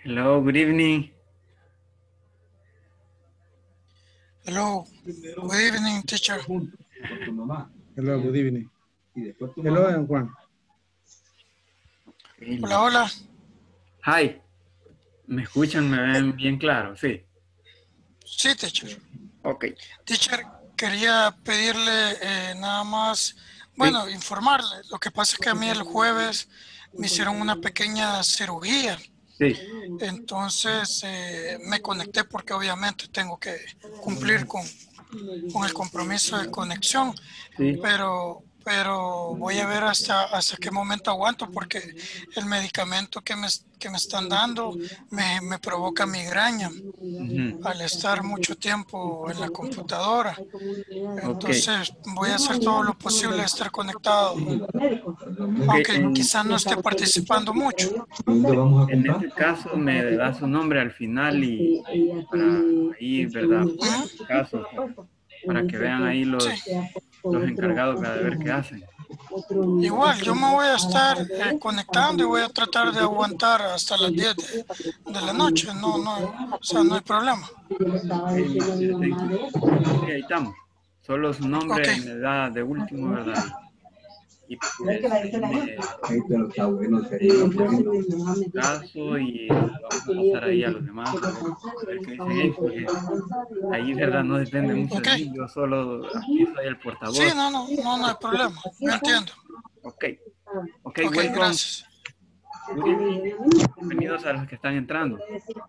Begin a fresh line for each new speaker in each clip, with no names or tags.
Hello, good evening.
Hello, good evening, teacher.
Hello, good evening. Hello, and Juan.
Hola, hola.
Hi. ¿Me escuchan? ¿Me ven bien claro? Sí.
Sí, teacher.
Ok.
Teacher, quería pedirle nada más, bueno, informarle. Lo que pasa es que a mí el jueves me hicieron una pequeña cirugía.
Sí.
Entonces me conecté porque obviamente tengo que cumplir con el compromiso de conexión,
Sí.
pero voy a ver hasta qué momento aguanto porque el medicamento que me están dando me provoca migraña al estar mucho tiempo en la computadora. Entonces voy a hacer todo lo posible de estar conectado, aunque quizás no esté participando mucho.
En este caso me da su nombre al final y para ahí, ¿verdad? Por
¿Mm?
estos casos, para que vean ahí
Sí.
los encargados de ver qué hacen.
Igual, yo me voy a estar conectando y voy a tratar de aguantar hasta las 10 de la noche. O sea, no hay problema.
Ok, Mr. Thank you. Ok, ahí estamos. Solo su
Ok,
nombre me da de último, ¿verdad? Y pues déjeme caso y vamos a pasar ahí a los demás a ver qué dicen ellos, porque ahí, ¿verdad? No depende mucho
ok.
de mí, yo solo aquí soy el
Sí,
portavoz.
no hay problema. Yo entiendo.
Ok, ok,
Ok,
welcome,
gracias.
good evening, bienvenidos a los que están entrando.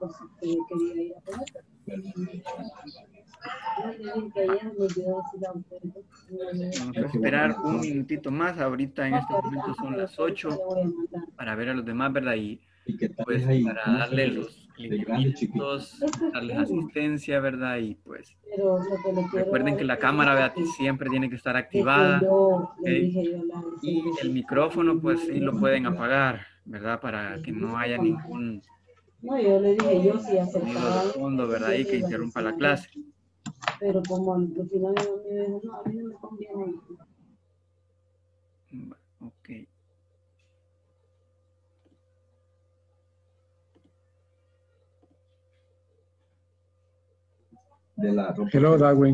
Vamos a esperar un minutito más, ahorita en este momento son las 8 para ver a los demás, ¿verdad? Y pues para darle los lineamientos, darles asistencia, ¿verdad? Y pues recuerden que la cámara, ¿verdad? Siempre tiene que estar activada, ¿ok? Y el micrófono, pues sí lo pueden apagar, ¿verdad? Para que no haya ningún sonido de fondo, ¿verdad? Y que interrumpa la clase. Ok.
Hello, Darwin.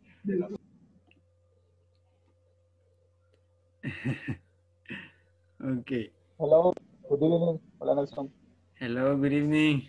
Ok.
Hello, good evening. Hola, Nelson.
Hello, good evening.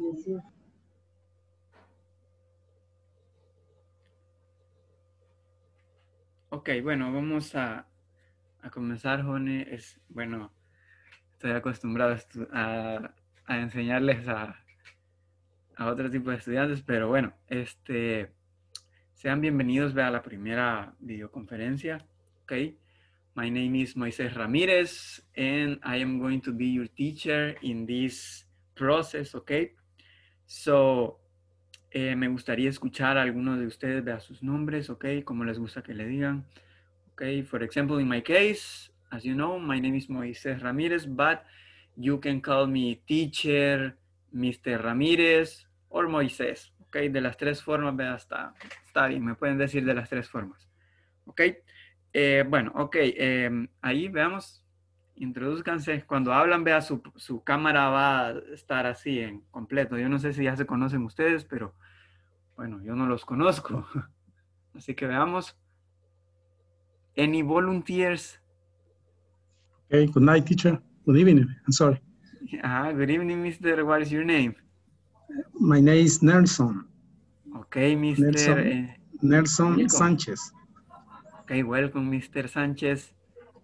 Ok, bueno, vamos a comenzar, jóvenes. Bueno, estoy acostumbrado a enseñarles a otro tipo de estudiantes, pero bueno, sean bienvenidos a la primera videoconferencia. Ok, my name is Moisés Ramírez and I am going to be your teacher in this process. Ok, so me gustaría escuchar a algunos de ustedes, vea sus nombres. Ok, como les gusta que le digan. Okay, for example, in my case, as you know, my name is Moisés Ramírez, but you can call me teacher, Mr. Ramírez, or Moisés. Okay, de las tres formas, vea, está bien, me pueden decir de las tres formas. Ok, bueno, ok, ahí veamos, introduzcanse. Cuando hablan, vea, su cámara va a estar así en completo. Yo no sé si ya se conocen ustedes, pero bueno, yo no los conozco. Así que veamos. Any volunteers?
Okay, good night, teacher. Good evening. I'm sorry.
Good evening, Mr. What is your name?
My name is Nelson.
Okay, Mr.
Nelson
welcome.
Sanchez.
Okay, welcome, Mr. Sanchez.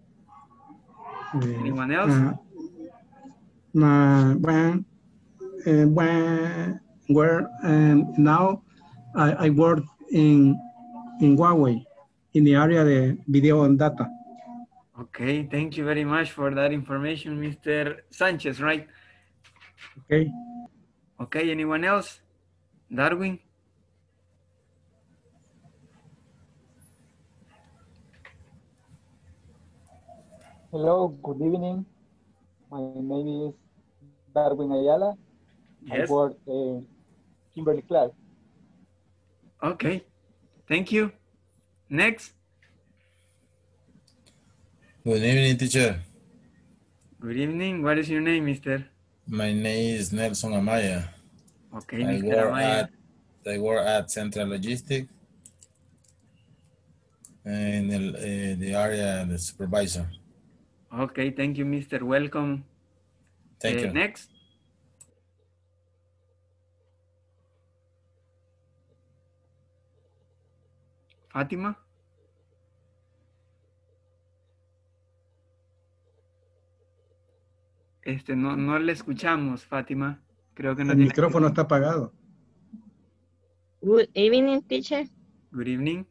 Anyone else?
Now I work in Huawei in the area of video and data.
Okay, thank you very much for that information, Mr. Sanchez, right?
Okay.
Okay, anyone else? Darwin?
Hello, good evening. My name is Darwin Ayala.
Yes.
I work in Kimberly Clark.
Okay, thank you. Next.
Good evening, teacher.
Good evening. What is your name, Mr.?
My name is Nelson Amaya.
Okay, Mr. Amaya.
I work at Central Logistics in the area the supervisor.
Okay, thank you, Mr. Welcome.
Thank you.
Next. Fátima. No le escuchamos, Fátima. Creo que no
El
tiene
micrófono está apagado.
Good evening, teacher.
Good evening.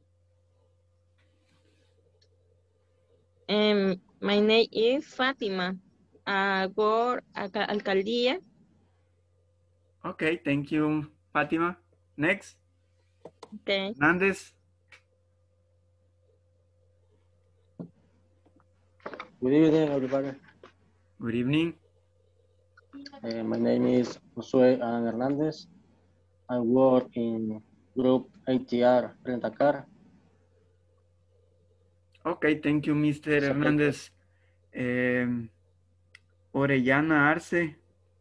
My name is Fatima. I work at Alcaldía.
Okay, thank you, Fátima. Next.
Okay.
Hernández.
Good evening, everybody.
Good evening.
My name is Josué Alan Hernandez. I work in Group ATR Rent-A-Car.
Okay, thank you, Mr. Hernández. Orellana Arce.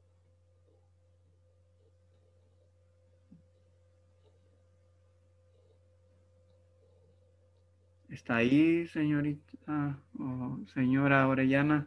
¿Está ahí, señorita o señora Orellana?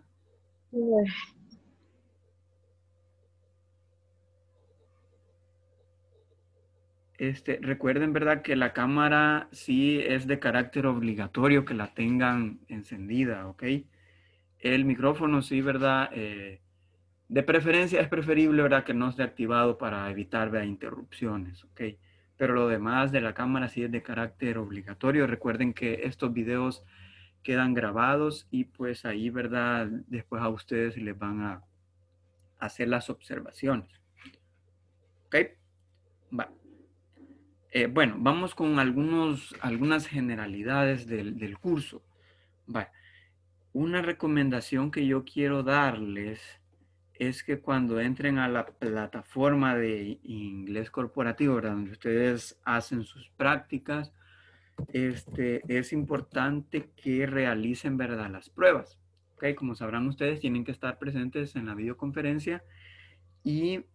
Recuerden, ¿verdad? Que la cámara sí es de carácter obligatorio que la tengan encendida, ¿ok? El micrófono sí, ¿verdad? De preferencia es preferible, ¿verdad? Que no esté activado para evitar, ¿verdad? Interrupciones, ¿ok? Pero lo demás de la cámara sí es de carácter obligatorio. Recuerden que estos videos quedan grabados y pues ahí, ¿verdad? Después a ustedes les van a hacer las observaciones. ¿Ok? Va. Bueno, vamos con algunas generalidades del curso. Va. Una recomendación que yo quiero darles es que cuando entren a la plataforma de inglés corporativo, ¿verdad? Donde ustedes hacen sus prácticas, es importante que realicen, ¿verdad? Las pruebas. ¿Ok? Como sabrán ustedes, tienen que estar presentes en la videoconferencia y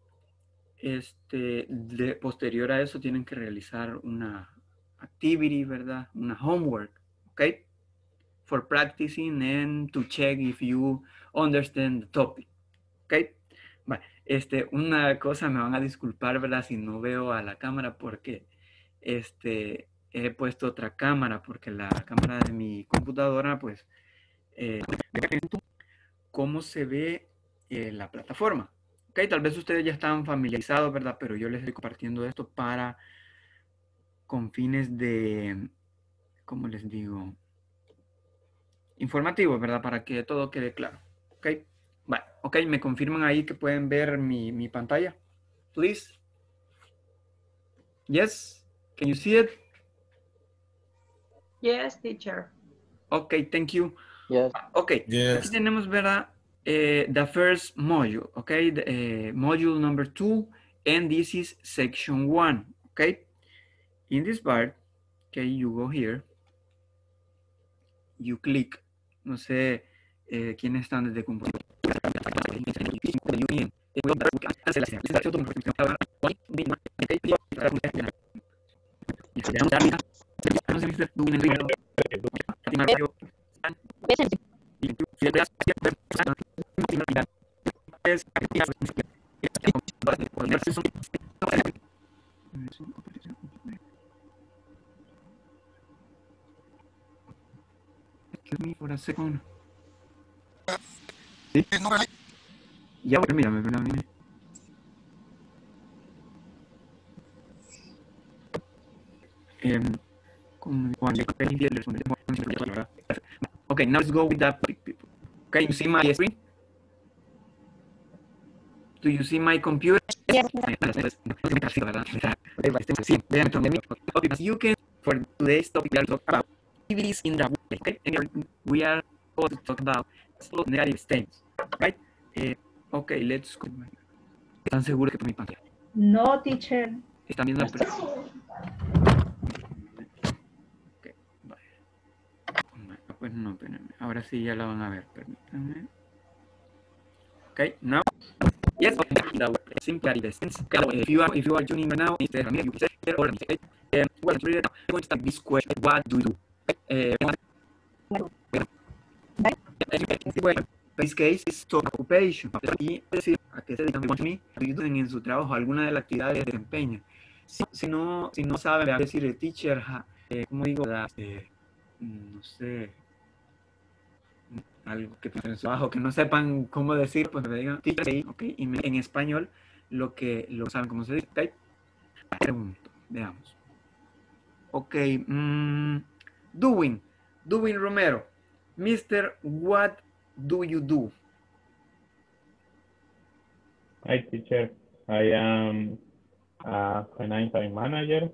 posterior a eso tienen que realizar una activity, ¿verdad? Una homework, ¿ok? For practicing and to check if you understand the topic, ¿ok? Vale. Una cosa, me van a disculpar, ¿verdad? Si no veo a la cámara porque he puesto otra cámara porque la cámara de mi computadora, pues, cómo se ve la plataforma. Ok, tal vez ustedes ya están familiarizados, ¿verdad? Pero yo les estoy compartiendo esto con fines de, ¿cómo les digo? Informativos, ¿verdad? Para que todo quede claro. Ok, vale. Ok, me confirman ahí que pueden ver mi pantalla. Please. Yes, can you see it?
Yes, teacher.
Ok, thank you.
Yes.
Ok,
Yes.
aquí tenemos, ¿verdad? The first module, okay? Module number 2, and this is section 1, okay? In this part, okay, you go here, you click, no sé quiénes están desde computadora. Excuse me for a second. ¿Sí? Ya, mírame. Okay, now let's go with that. Okay, you see my screen? Do you see my computer?
Yes.
You can, for today's topic, we are talking about activities in the workplace, okay? And we are going to talk about negative statements, right? Okay, let's go. ¿Están seguros que por mi pantalla?
No, teacher.
¿Están viendo la pantalla? Okay, vale. Pues no, espérenme. Ahora sí ya la van a ver, permítanme. Okay, now simply the sense. If you are tuning right now, Mr. Ramirez, you can say, or Mr. Well, I'm going to start this question. What do you do? En this case, is to occupation. Y decir a qué se dedican en su trabajo, alguna de las actividades de desempeño. Si no sabe decir el teacher, como digo, no sé, algo que en su trabajo, que no sepan cómo decir, pues me digan teacher, okay, y en español lo saben cómo se dice, okay. Pregunto, veamos. Ok, Doing Romero, Mr. What do you do?
Hi, teacher. I am a financial manager.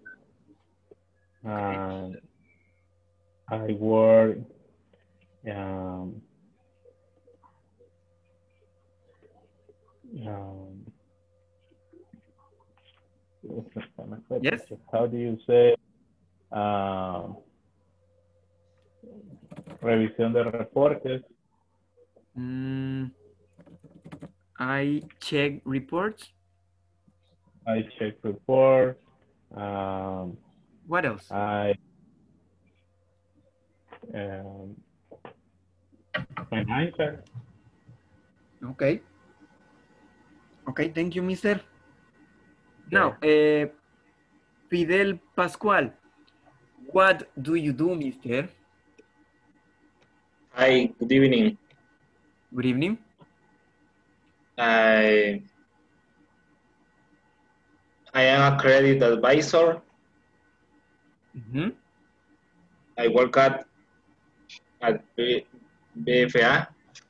I work
yes.
How do you say revisión de reportes?
I check reports.
I check reports.
What else?
Financial.
Okay. Okay, thank you, mister. Now, Fidel Pascual, what do you do, mister?
Hi, good evening.
Good evening.
I am a credit advisor.
Mm-hmm.
I work at BFA.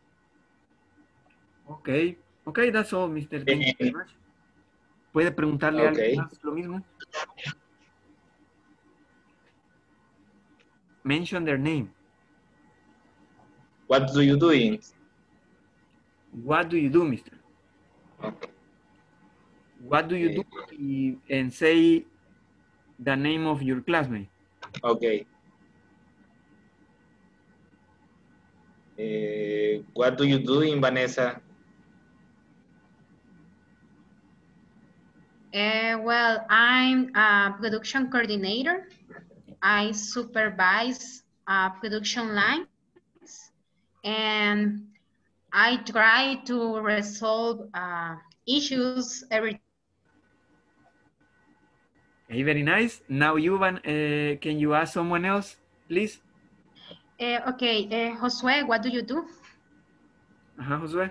Okay. Okay, that's all, mister. Thank you very much. ¿Puede preguntarle a alguien más lo mismo? Mention their name.
What do you do?
What do you do, mister?
Okay.
What do you do? And say the name of your classmate.
Okay. What do you do, Vanessa?
Well, I'm a production coordinator. I supervise production lines, and I try to resolve issues every.
Okay, very nice. Now, Yuvan, can you ask someone else, please?
Okay, Josue, what do you do?
Josue.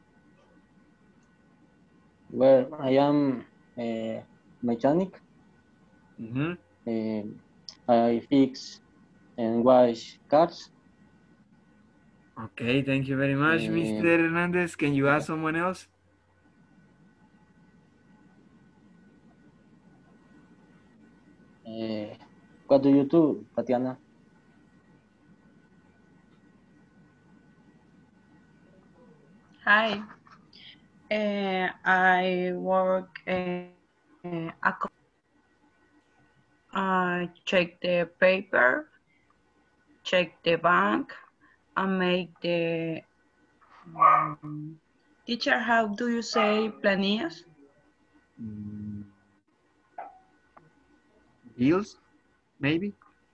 Well, I am a mechanic.
Mm-hmm.
I fix and wash cars.
Okay, thank you very much, Mr. Hernandez. Can you ask someone else?
What do you do, Tatiana?
Hi. I work check the paper, check the bank, and make the teacher. How do you say planillas?
Bills, maybe.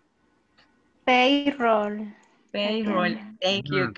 Payroll. Payroll. Thank you.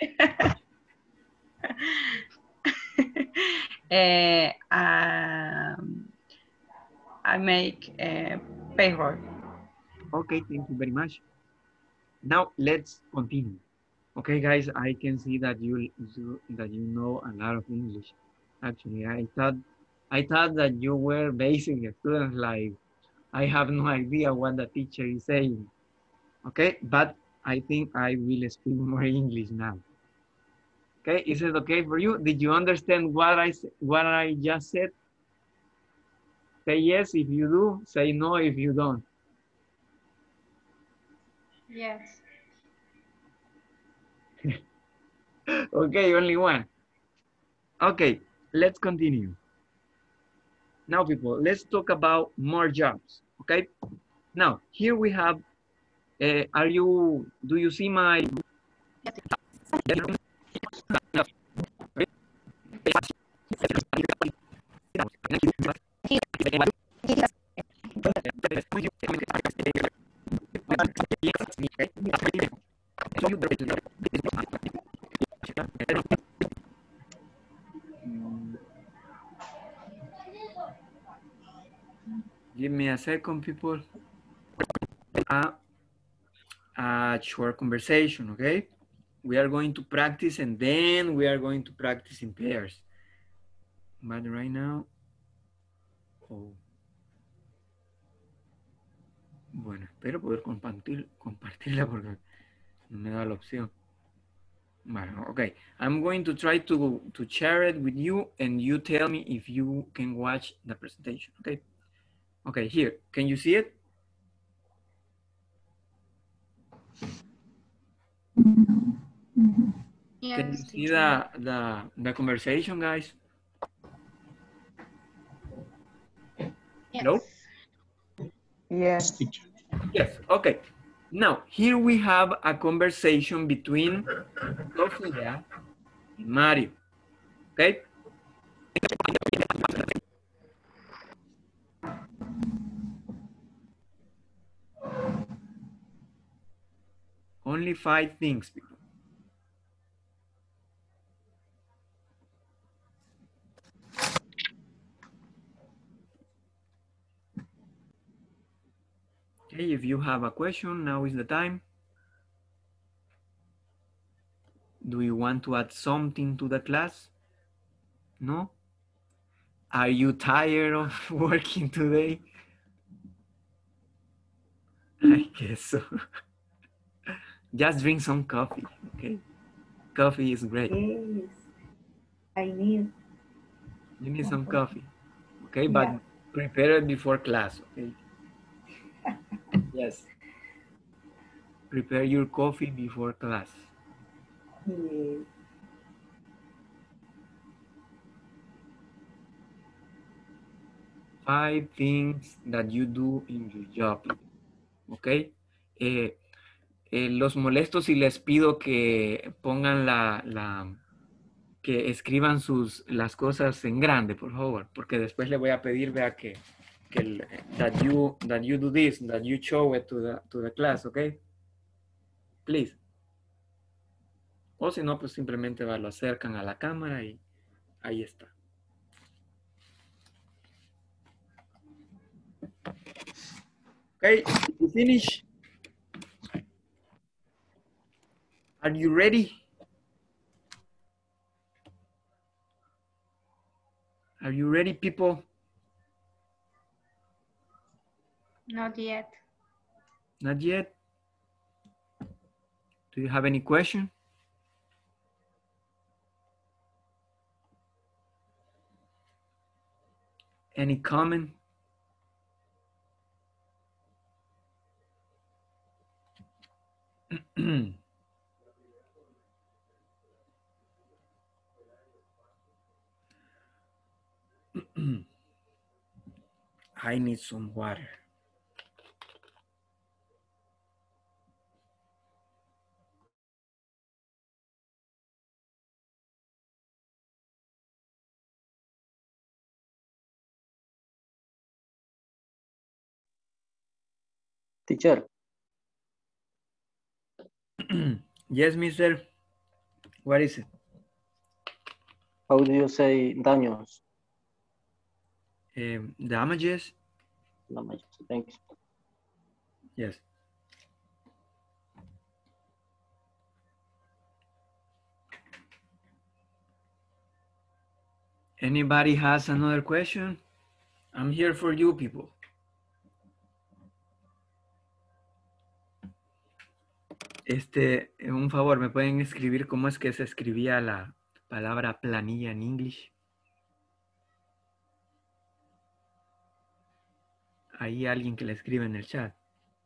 I make payroll.
Okay, thank you very much. Now let's continue. Okay, guys, I can see that you know a lot of English. Actually, I thought that you were basic students. Like, I have no idea what the teacher is saying. Okay, but I think I will speak more English now. Okay, is it okay for you? Did you understand what I just said? Say yes if you do, say no if you don't.
Yes.
Okay, only one. Okay, let's continue. Now, people, let's talk about more jobs, okay? Now, here we have, do you see my... Give me a second, people. A short conversation, okay? We are going to practice and then we are going to practice in pairs. But right now, bueno, espero poder compartirla porque no me da la opción. Bueno, okay. I'm going to try to share it with you and you tell me if you can watch the presentation, okay? Okay, here, can you see it?
Yes,
Can you see
teacher.
the conversation, guys?
Yes.
No?
Yes.
Teacher.
Yes, okay. Now, here we have a conversation between Sofia and Mario, okay? Only 5 things, people. Okay, if you have a question, now is the time. Do you want to add something to the class? No? Are you tired of working today? I guess so. Just drink some coffee, okay? Coffee is great.
Yes, I need.
You need some coffee, okay? But
Yeah.
prepare it before class, okay? Yes. Prepare your coffee before class.
Yes.
5 things that you do in your job, okay? Los molesto si les pido que pongan que escriban las cosas en grande, por favor, porque después le voy a pedir, vea, that you do this, that you show it to the class, okay? Please. O si no, pues simplemente lo acercan a la cámara y ahí está. Okay, did you finish? Are you ready? Are you ready, people?
Not yet.
Not yet? Do you have any question? Any comment? I need some water.
Teacher,
Yes, mister. What is it?
how do you say daños?
Damages?
Damages, thank you.
Yes. Anybody has another question? I'm here for you, people. Un favor, ¿me pueden escribir cómo es que se escribía la palabra planilla en English? Hay alguien que le escribe en el chat.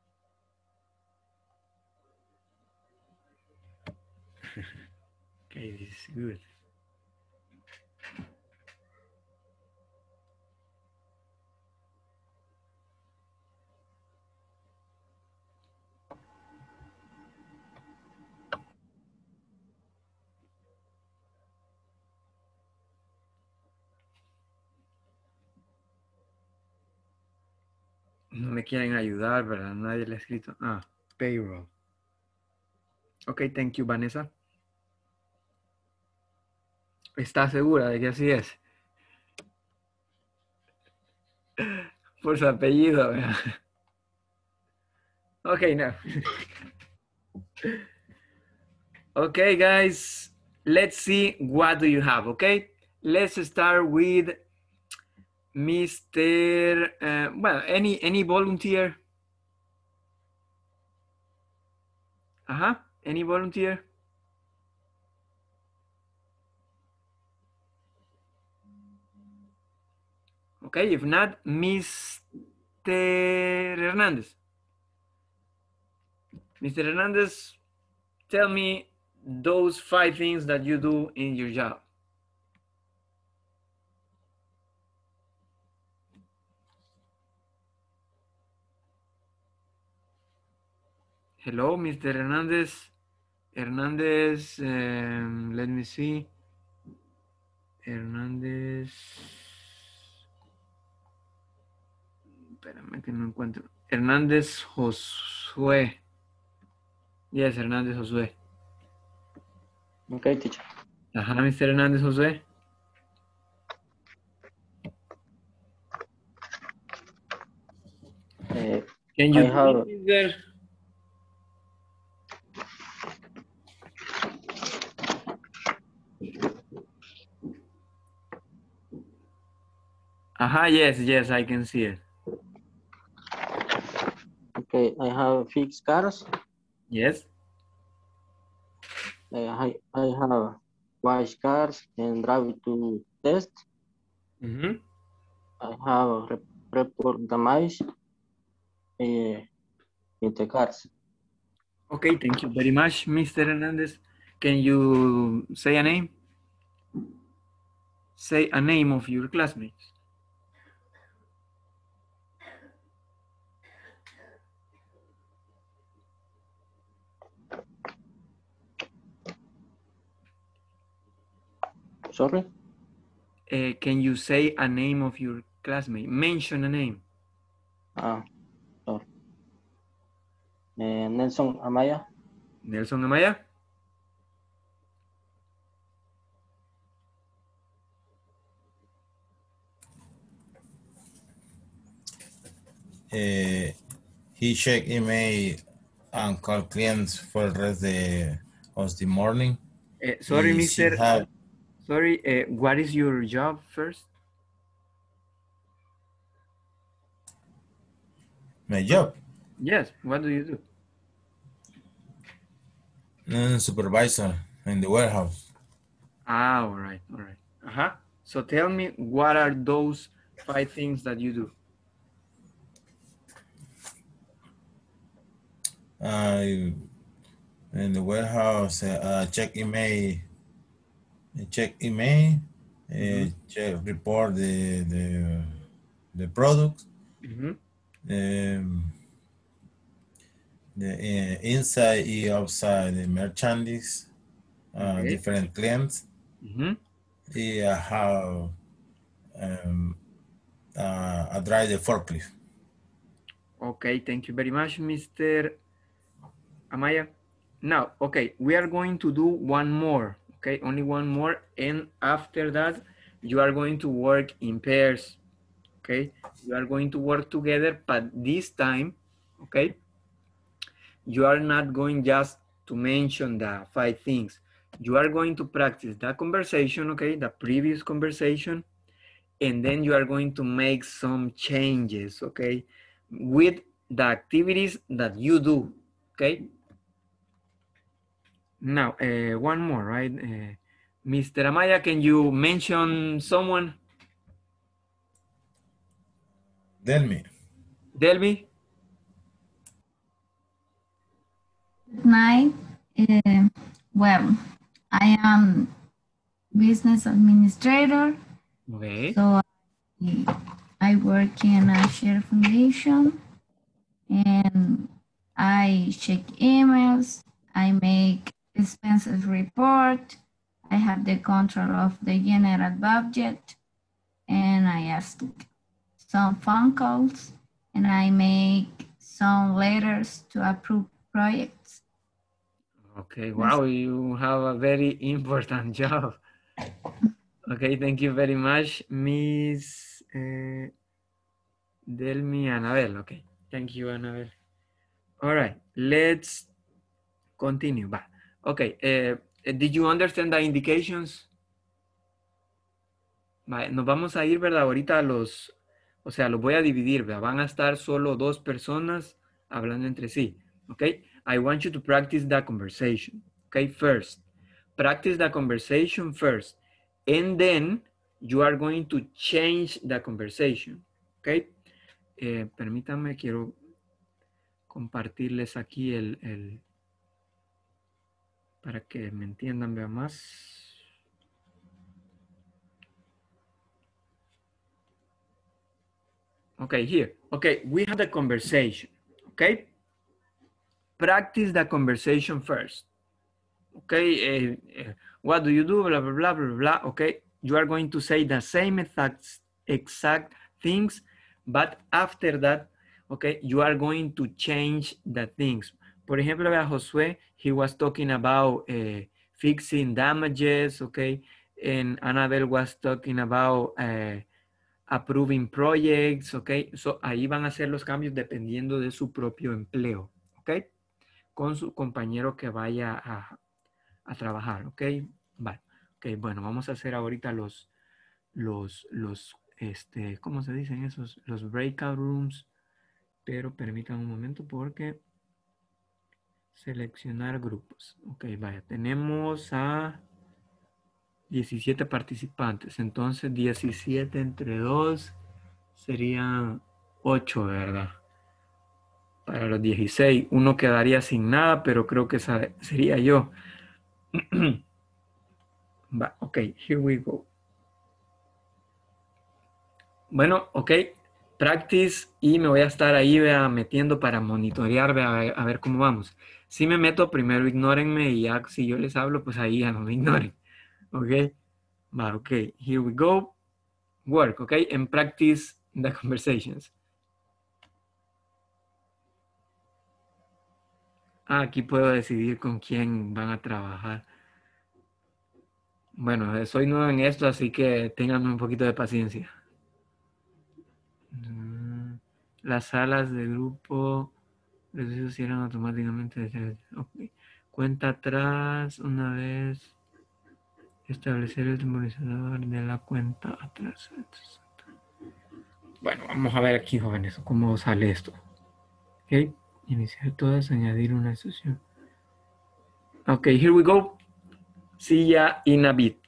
Okay, this is good. No me quieren ayudar, ¿verdad? Nadie le ha escrito. Ah, payroll. Ok, thank you, Vanessa. ¿Está segura de que así es? Por su apellido, ¿verdad? Ok, no. Okay, guys, let's see what do you have, okay? Let's start with Mr. Well, any volunteer? Any volunteer? Okay, if not, Mr. Hernandez. Mr. Hernandez, tell me those 5 things that you do in your job. Hello, Mr. Hernandez. Hernandez, let me see. Hernandez. Espérame que no encuentro. Hernández Josué. Yes, Hernández Josué.
Okay, teacher.
Ajá, Mr. Hernández Josué. Can you
I have
please there? Yes, I can see it.
okay. I have fixed cars.
Yes.
I have wash cars and drive to test.
Mm-hmm.
I have report damage in the cars.
Okay, thank you very much, Mr. Hernandez. Can you say a name? Say a name of your classmates.
Sorry?
Can you say a name of your classmate? Mention a name.
Sorry. Nelson Amaya.
Nelson Amaya?
He check email and call clients for the rest of the morning.
Sorry,
He
Mr. Sorry, what is your job first?
My job?
Yes, what do you
do? Supervisor in the warehouse.
Ah, all right. So tell me, what are those 5 things that you do?
In the warehouse, check email, check report the product, the inside and outside the merchandise, different clients. How I drive the forklift.
Okay, thank you very much, Mr. Amaya. Now, okay, we are going to do one more, okay, only one more, and after that, you are going to work in pairs, okay? You are going to work together, but this time, okay, you are not going just to mention the 5 things. You are going to practice that conversation, okay, the previous conversation, and then you are going to make some changes, okay, with the activities that you do, okay? Now, one more, right? Mr. Amaya, can you mention someone?
Delmi.
Delby?
Good night. Well, I am business administrator.
Okay.
So I work in a share foundation and I check emails. I make expenses report. I have the control of the general budget and I ask some phone calls and I make some letters to approve projects.
Okay, wow, you have a very important job. Okay, thank you very much, Miss Delmi Annabel. Okay, thank you, Annabel. All right, let's continue. Okay, did you understand the indications? Nos vamos a ir, ¿verdad? Ahorita a los, o sea, los voy a dividir, ¿verdad? Van a estar solo 2 personas hablando entre sí. Okay, I want you to practice the conversation. Okay, first, practice the conversation first, and then you are going to change the conversation. Okay, permítanme, quiero compartirles aquí para que me entiendan, vean más. Okay, here. Okay, we have the conversation. Okay, practice the conversation first. Okay, what do you do? Blah, blah, blah, blah, blah. Okay, you are going to say the same exact things, but after that, okay, you are going to change the things. Por ejemplo, Josué, he was talking about fixing damages, okay, and Annabelle was talking about approving projects, okay. So ahí van a ser los cambios dependiendo de su propio empleo, okay, con su compañero que vaya a trabajar, ok. Vale. Ok, bueno, vamos a hacer ahorita los ¿cómo se dicen esos? Los breakout rooms, pero permítanme un momento porque seleccionar grupos. Ok, vaya, tenemos a 17 participantes, entonces 17 entre 2 serían 8, ¿verdad? Para los 16, uno quedaría sin nada, pero creo que sería yo. Ok, here we go. Bueno, ok, practice y me voy a estar ahí metiendo para monitorear, a ver cómo vamos. Si me meto, primero ignórenme y ya si yo les hablo, pues ahí ya no me ignoren. Ok, ok, here we go. Work, ok, and practice the conversations. Aquí puedo decidir con quién van a trabajar. Bueno, soy nuevo en esto, así que ténganme un poquito de paciencia. Las salas de grupo se cierran automáticamente. Okay. Cuenta atrás una vez. Establecer el temporizador de la cuenta atrás. Bueno, vamos a ver aquí, jóvenes, cómo sale esto. Ok, iniciar todas, añadir una sesión. Ok, here we go. See ya in a bit.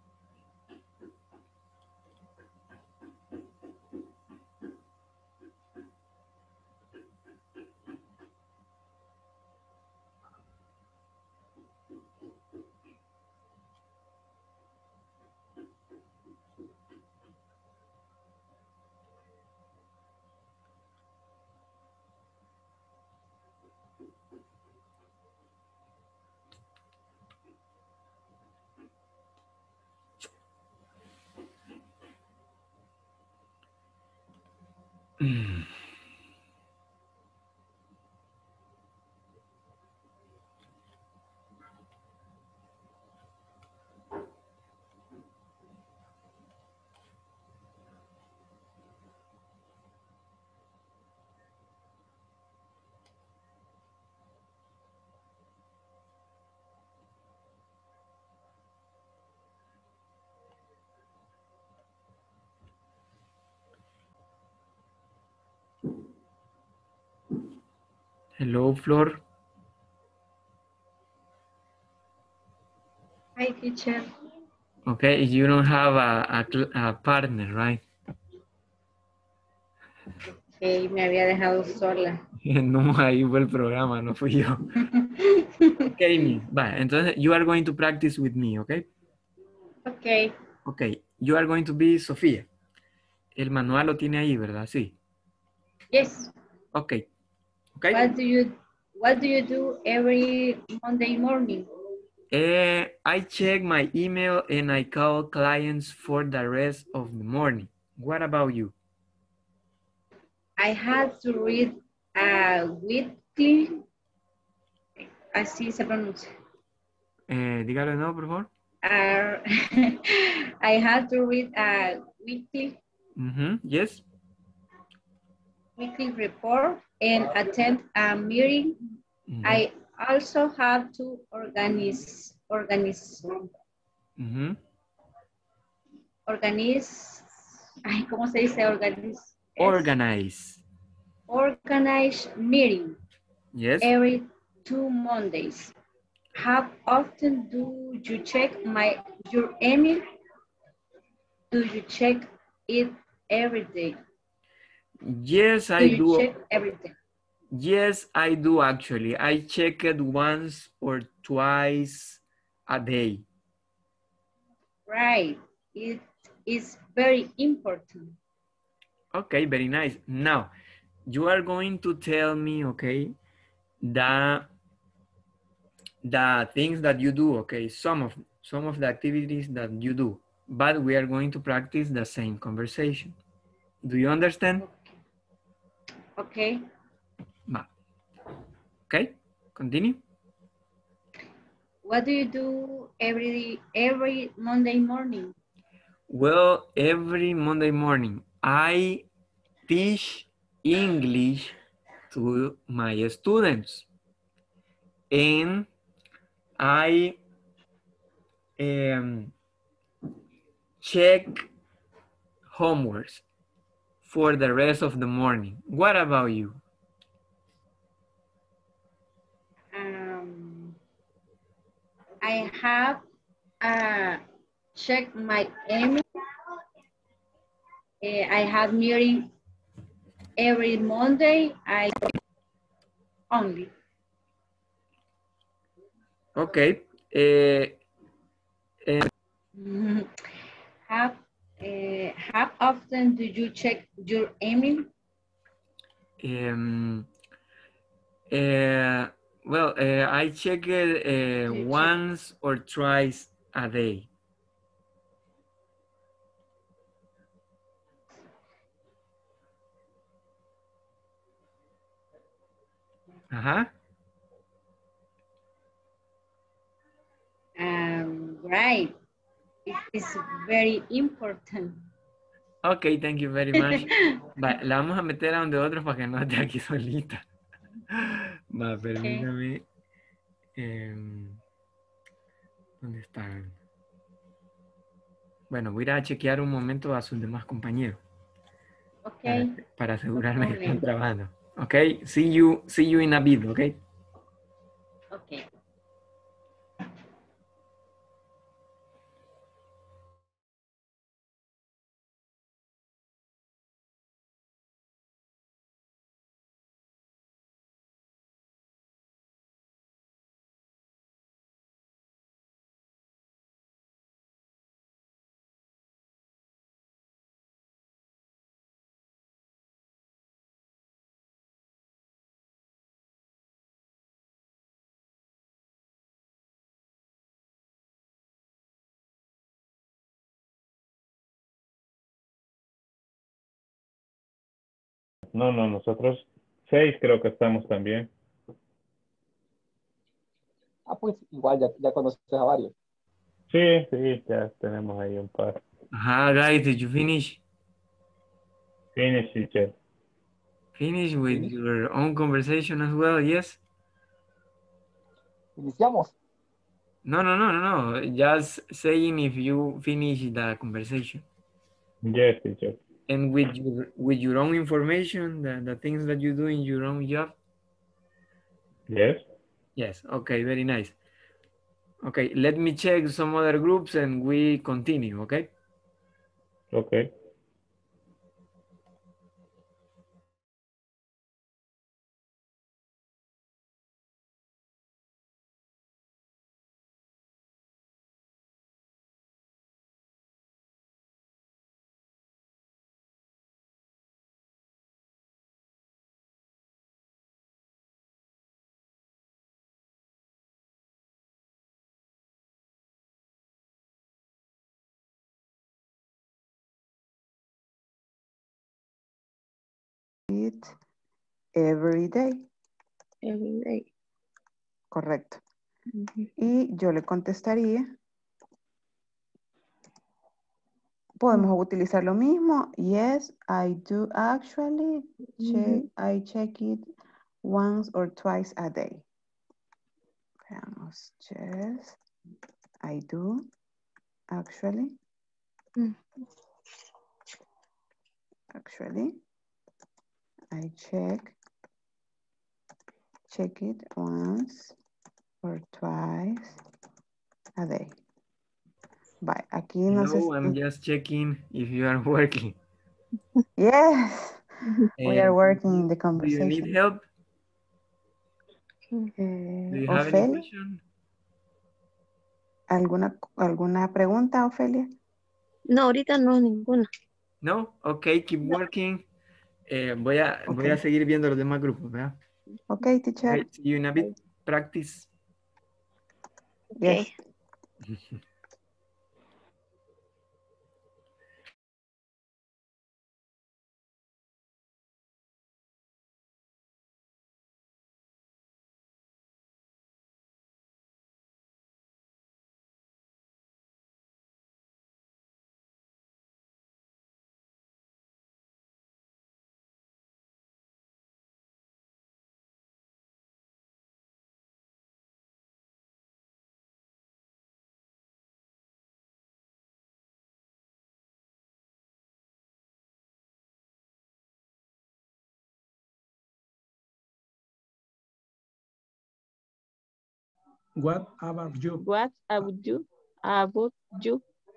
Hello, Flor.
Hi, teacher.
Okay, you don't have a partner, right?
Sí, me había dejado sola.
No, ahí fue el programa, no fui yo. Okay, Miss. Vale, entonces, you are going to practice with me, okay?
Okay.
Okay, you are going to be Sofía. El manual lo tiene ahí, ¿verdad? Sí.
Yes.
Okay. Okay.
What do you do every Monday morning?
I check my email and I call clients for the rest of the morning. What about you?
I had to read a weekly, así se pronuncia.
Dígalo de nuevo, por favor.
I had to read a
Yes.
weekly report and attend a meeting. I also have to organize, ay, ¿cómo se dice organize meeting.
Yes.
Every 2 Mondays. How often do you check your email? Do you check it every day?
Yes, I do.
Check every day?
Yes, I do actually. I check it once or twice a day.
Right. It is very important.
Okay, very nice. Now, you are going to tell me, okay, the things that you do, okay, some of the activities that you do, but we are going to practice the same conversation. Do you understand?
Okay.
Okay, continue.
What do you do every Monday morning?
Well, every Monday morning, I teach English to my students. And I check homeworks for the rest of the morning. What about you?
I have checked my email. I have meeting every Monday. I only.
Okay.
How often do you check your email?
Well, I check it once or twice a day.
Right. It is very important.
Ok, thank you very much. Va, la vamos a meter a donde otros para que no esté aquí solita. Va, permítame. ¿Dónde están? Bueno, voy a ir a chequear un momento a sus demás compañeros.
Ok.
Para asegurarme que están trabajando. Ok, see you in a bit, ok.
Ok.
No, nosotros 6 creo que estamos también.
Ah, pues igual ya conoces a varios.
Sí, ya tenemos ahí un par.
Guys, did you finish?
Finish, teacher.
Finish with your own conversation as well, yes?
Iniciamos.
No. Just saying if you finish the conversation.
Yes, teacher.
And with your own information, the things that you do in your own job?
Yes.
Yes, okay, very nice. Okay, let me check some other groups and we continue, okay?
Okay.
it every day.
Every day.
Correcto. Y yo le contestaría, podemos utilizar lo mismo. Yes, I do actually. I check it once or twice a day. Veamos. Yes, I do actually. Actually, I check it once or twice a day. Bye. Aquí no sé.
Hello, I'm just checking if you are working.
Yes, we are working in the conversation.
Do you need help? Do you have any question?
¿Alguna pregunta, Ofelia?
No, ahorita no, ninguna.
No, okay, keep working. Voy a seguir viendo los demás grupos, ¿verdad?
Okay, teacher.
Okay, see you in a bit. Practice.
Yes.
What about you?
What about you? About you?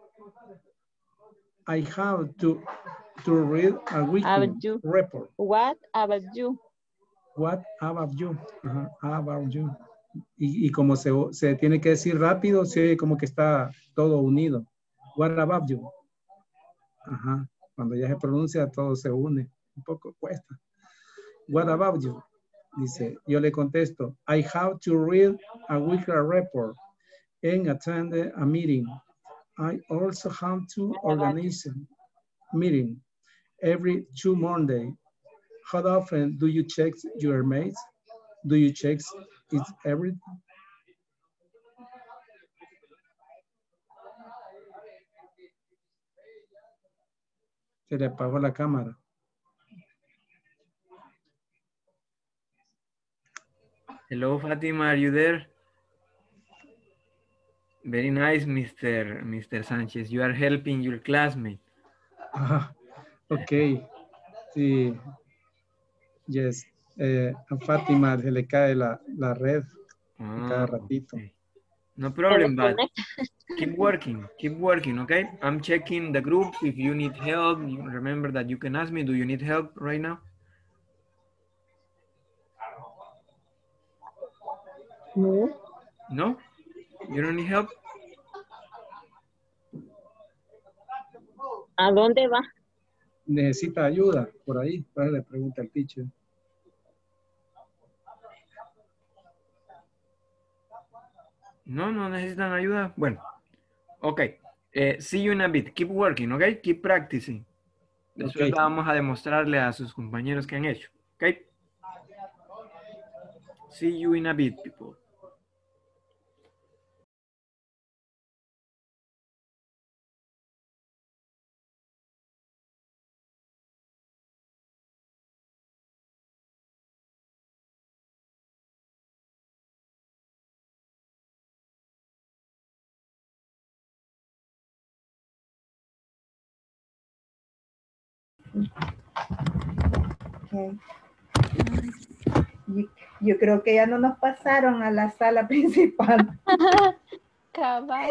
I have to read a weekly report.
What about you?
What about you? How about you? Y como se tiene que decir rápido, se oye como que está todo unido. What about you? Ajá. Cuando ya se pronuncia, todo se une. Un poco cuesta. What about you? Dice, yo le contesto, I have to read a weekly report and attend a meeting. I also have to organize a meeting every 2 Mondays. How often do you check your mails? Do you check it every? Se le apagó la cámara.
Hello, Fatima, are you there? Very nice, Mr. Sánchez. You are helping your classmate.
Ok. Sí. Yes. A Fátima se le cae la red cada ratito.
Okay. No problem, but keep working, okay? I'm checking the groups. If you need help, you remember that you can ask me. Do you need help right now?
No.
No? You don't need help?
¿A dónde va?
Necesita ayuda por ahí. Pues le pregunta al teacher.
No necesitan ayuda. Bueno, ok. See you in a bit. Keep working, ok? Keep practicing. Después vamos a demostrarle a sus compañeros que han hecho, ok? See you in a bit, people.
Okay. Yo creo que ya no nos pasaron a la sala principal.
Cabal.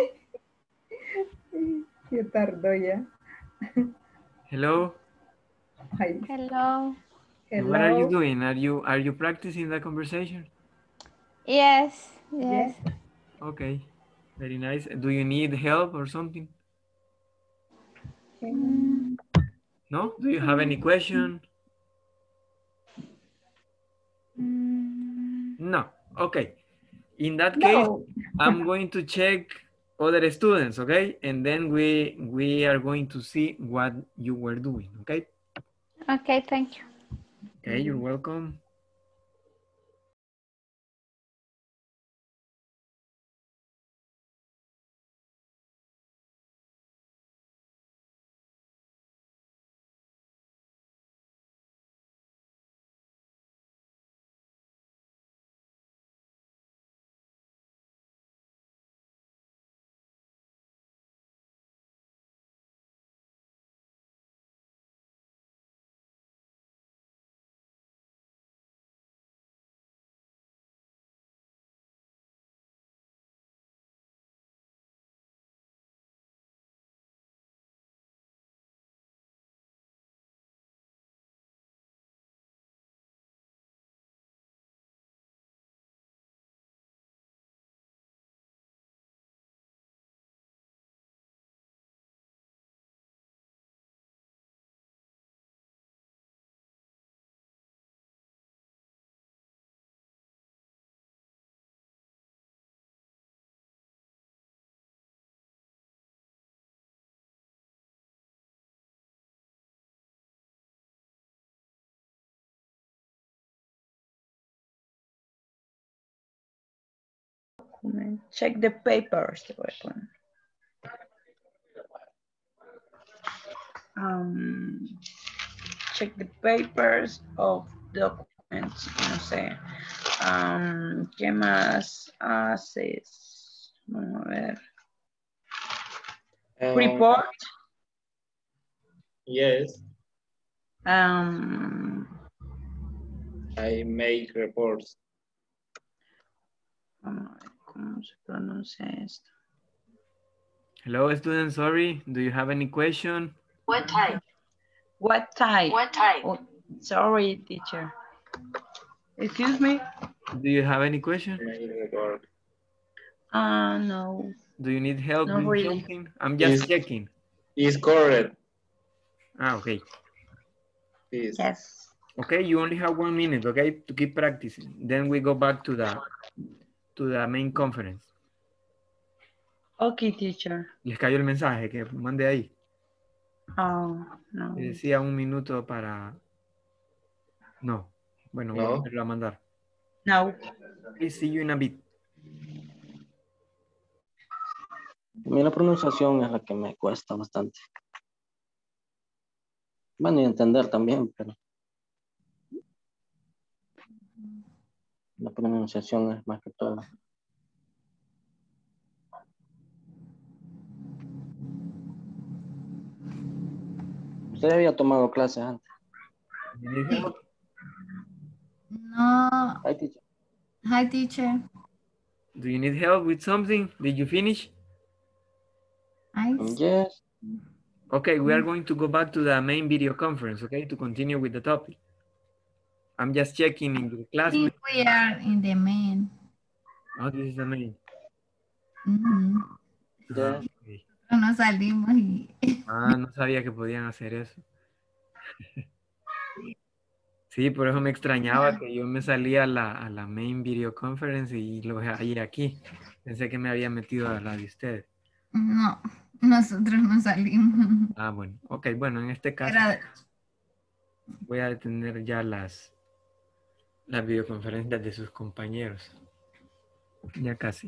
Qué tardó ya.
Hello.
Hi.
Hello.
Hello.
What are you doing? Are you practicing the conversation?
Yes.
Okay. Very nice. Do you need help or something? No? Do you have any question? No. Okay. In that case, I'm going to check other students, okay? And then we are going to see what you were doing, okay?
Okay, thank you.
Okay, you're welcome.
Check the papers. Check the papers of documents. No sé. ¿Qué más haces? Vamos a ver. Report.
Yes,
Um,
I make reports.
Vamos a ver cómo se pronuncia esto.
Hello, students. Sorry. Do you have any question?
What type? What type?
What type?
Oh, sorry, teacher. Excuse me?
Do you have any question?
Make report.
No.
Do you need help
Not
with
really.
something? I'm just checking.
Is correct.
Ah, okay.
Please.
Yes.
Okay, you only have 1 minute, okay, to keep practicing. Then we go back to the main conference.
Okay, teacher.
Les cayó el mensaje que mandé ahí.
Oh, no.
Decía 1 minuto para... No. Bueno, voy a
No.
volverlo a mandar.
No.
Please see you in a bit.
A mí la pronunciación es la que me cuesta bastante. Bueno, y entender también, pero la pronunciación es más que todo. Usted había tomado clases antes.
No.
Hi, teacher.
Hi, teacher.
Do you need help with something? Did you finish?
Yes.
Okay, we are going to go back to the main video conference, okay, to continue with the topic. I'm just checking in the class.
We are in the main.
Oh, this is the main.
Yeah.
Okay.
Pero no salimos y...
No sabía que podían hacer eso. Sí, por eso me extrañaba que yo me salía a la main video conference y lo veía aquí. Pensé que me había metido a la de ustedes.
No, nosotros no salimos.
Ah, bueno. Ok, bueno, en este caso voy a detener ya las videoconferencias de sus compañeros. Ya casi.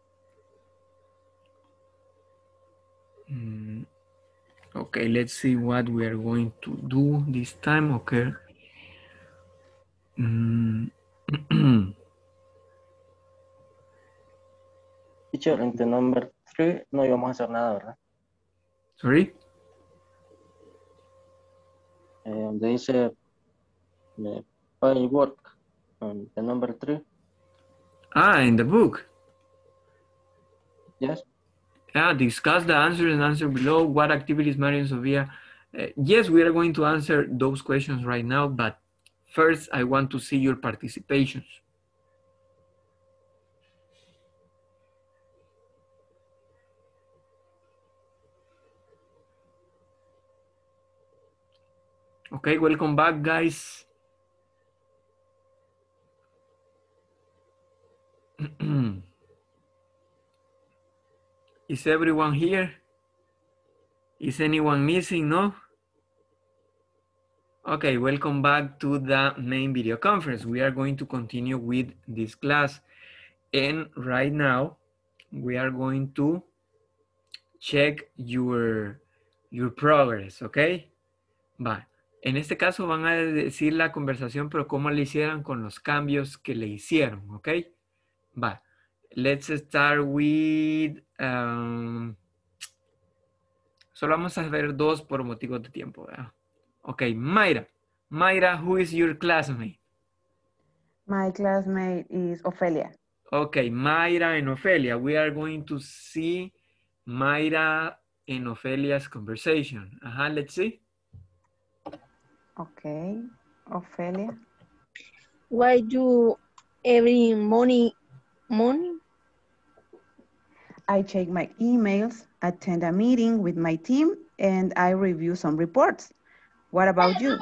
Okay, let's see what we are going to do this time. Okay.
Teacher, en the number 3 no íbamos a hacer nada, ¿verdad?
Sorry?
Donde dice work, the number 3.
In the book.
Yes.
Discuss the answers and answer below. What activities Mario and Sofia? Yes, we are going to answer those questions right now, but first I want to see your participations. Okay, welcome back, guys. Is everyone here? Is anyone missing? No? Okay, welcome back to the main video conference. We are going to continue with this class. And right now, we are going to check your progress, okay? Va. En este caso van a decir la conversación, pero cómo le hicieron con los cambios que le hicieron, ¿ok? Va. Let's start with... solo vamos a ver dos por motivos de tiempo, ¿verdad? Ok, Mayra. Mayra, who is your classmate?
My classmate is Ophelia.
Ok, Mayra and Ophelia. We are going to see Mayra and Ophelia's conversation. Ajá, let's see.
Okay, Ophelia.
Why do every morning?
I check my emails, attend a meeting with my team, and I review some reports. What about you?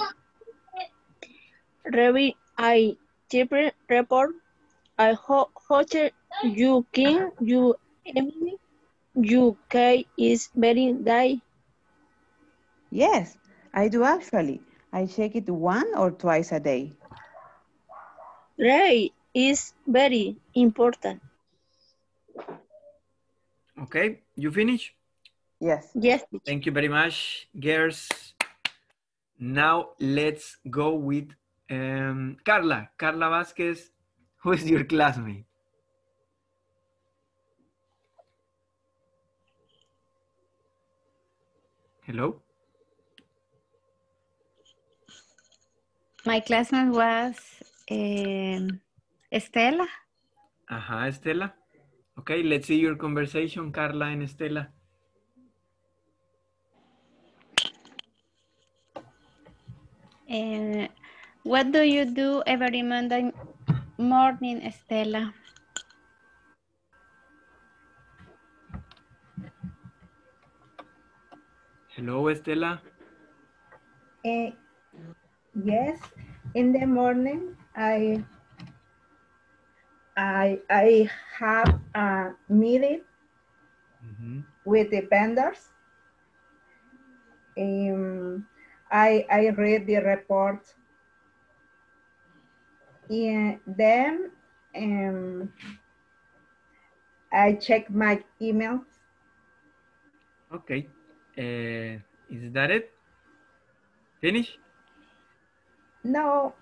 Read I different report. I hope you can you Emily. UK is very day.
Yes, I do actually. I check it 1 or twice a day.
Ray is very important.
Okay, you finish?
Yes.
Yes.
Thank you very much, girls. Now let's go with Carla. Carla Vasquez, who is your classmate? Hello?
My classmate was Estela.
Ajá, Estela. Okay, let's see your conversation, Carla and Estela.
What do you do every Monday morning, Estela?
Hello, Estela.
Yes, in the morning I have a meeting with the vendors. I read the report. And then I check my emails.
Okay. Is that it? Finish?
No,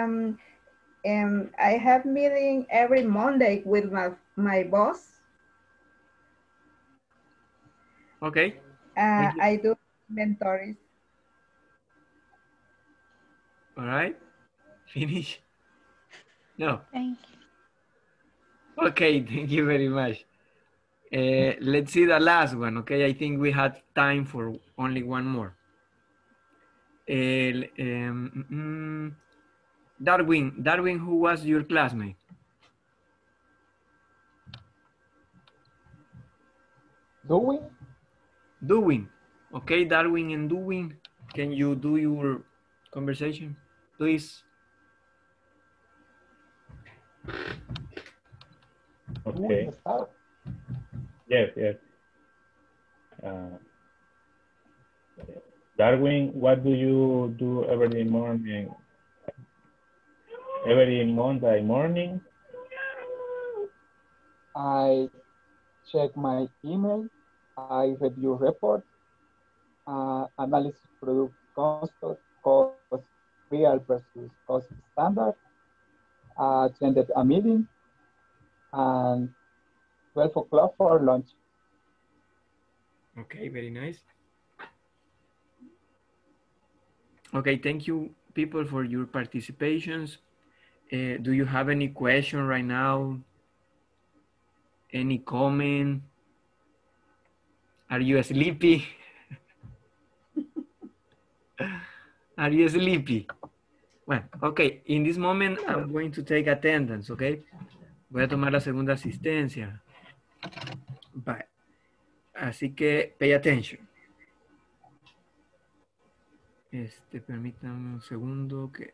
I have meeting every Monday with my boss.
Okay.
I do inventories.
All right. Finish? No.
Thank
you. Okay, thank you very much. Let's see the last one, okay? I think we had time for only one more. Darwin, who was your classmate? Doing. Okay, Darwin and Doing, can you do your conversation, please?
Okay. Yes. Darwin, what do you do every morning? Every Monday morning?
I check my email. I review reports. Analysis product cost real versus cost standard. Attended a meeting. And 12 o'clock for lunch.
Okay, very nice. Okay, thank you people for your participations. Do you have any question right now? Any comment? Are you sleepy? Are you sleepy? Bueno, okay, in this moment I'm going to take attendance, okay? Voy a tomar la segunda asistencia. Bye. Así que pay attention. Permítanme un segundo que...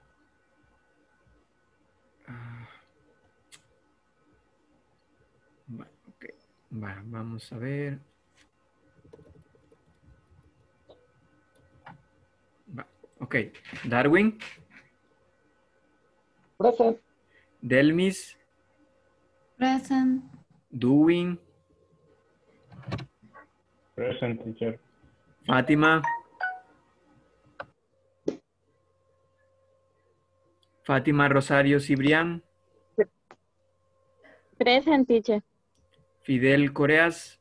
Okay. Vamos a ver. Ok, Ok. Darwin.
Present.
Delmis.
Present.
Duwin.
Present, teacher.
Fátima. Fátima Rosario Cibrián.
Present, teacher.
Fidel Coreas.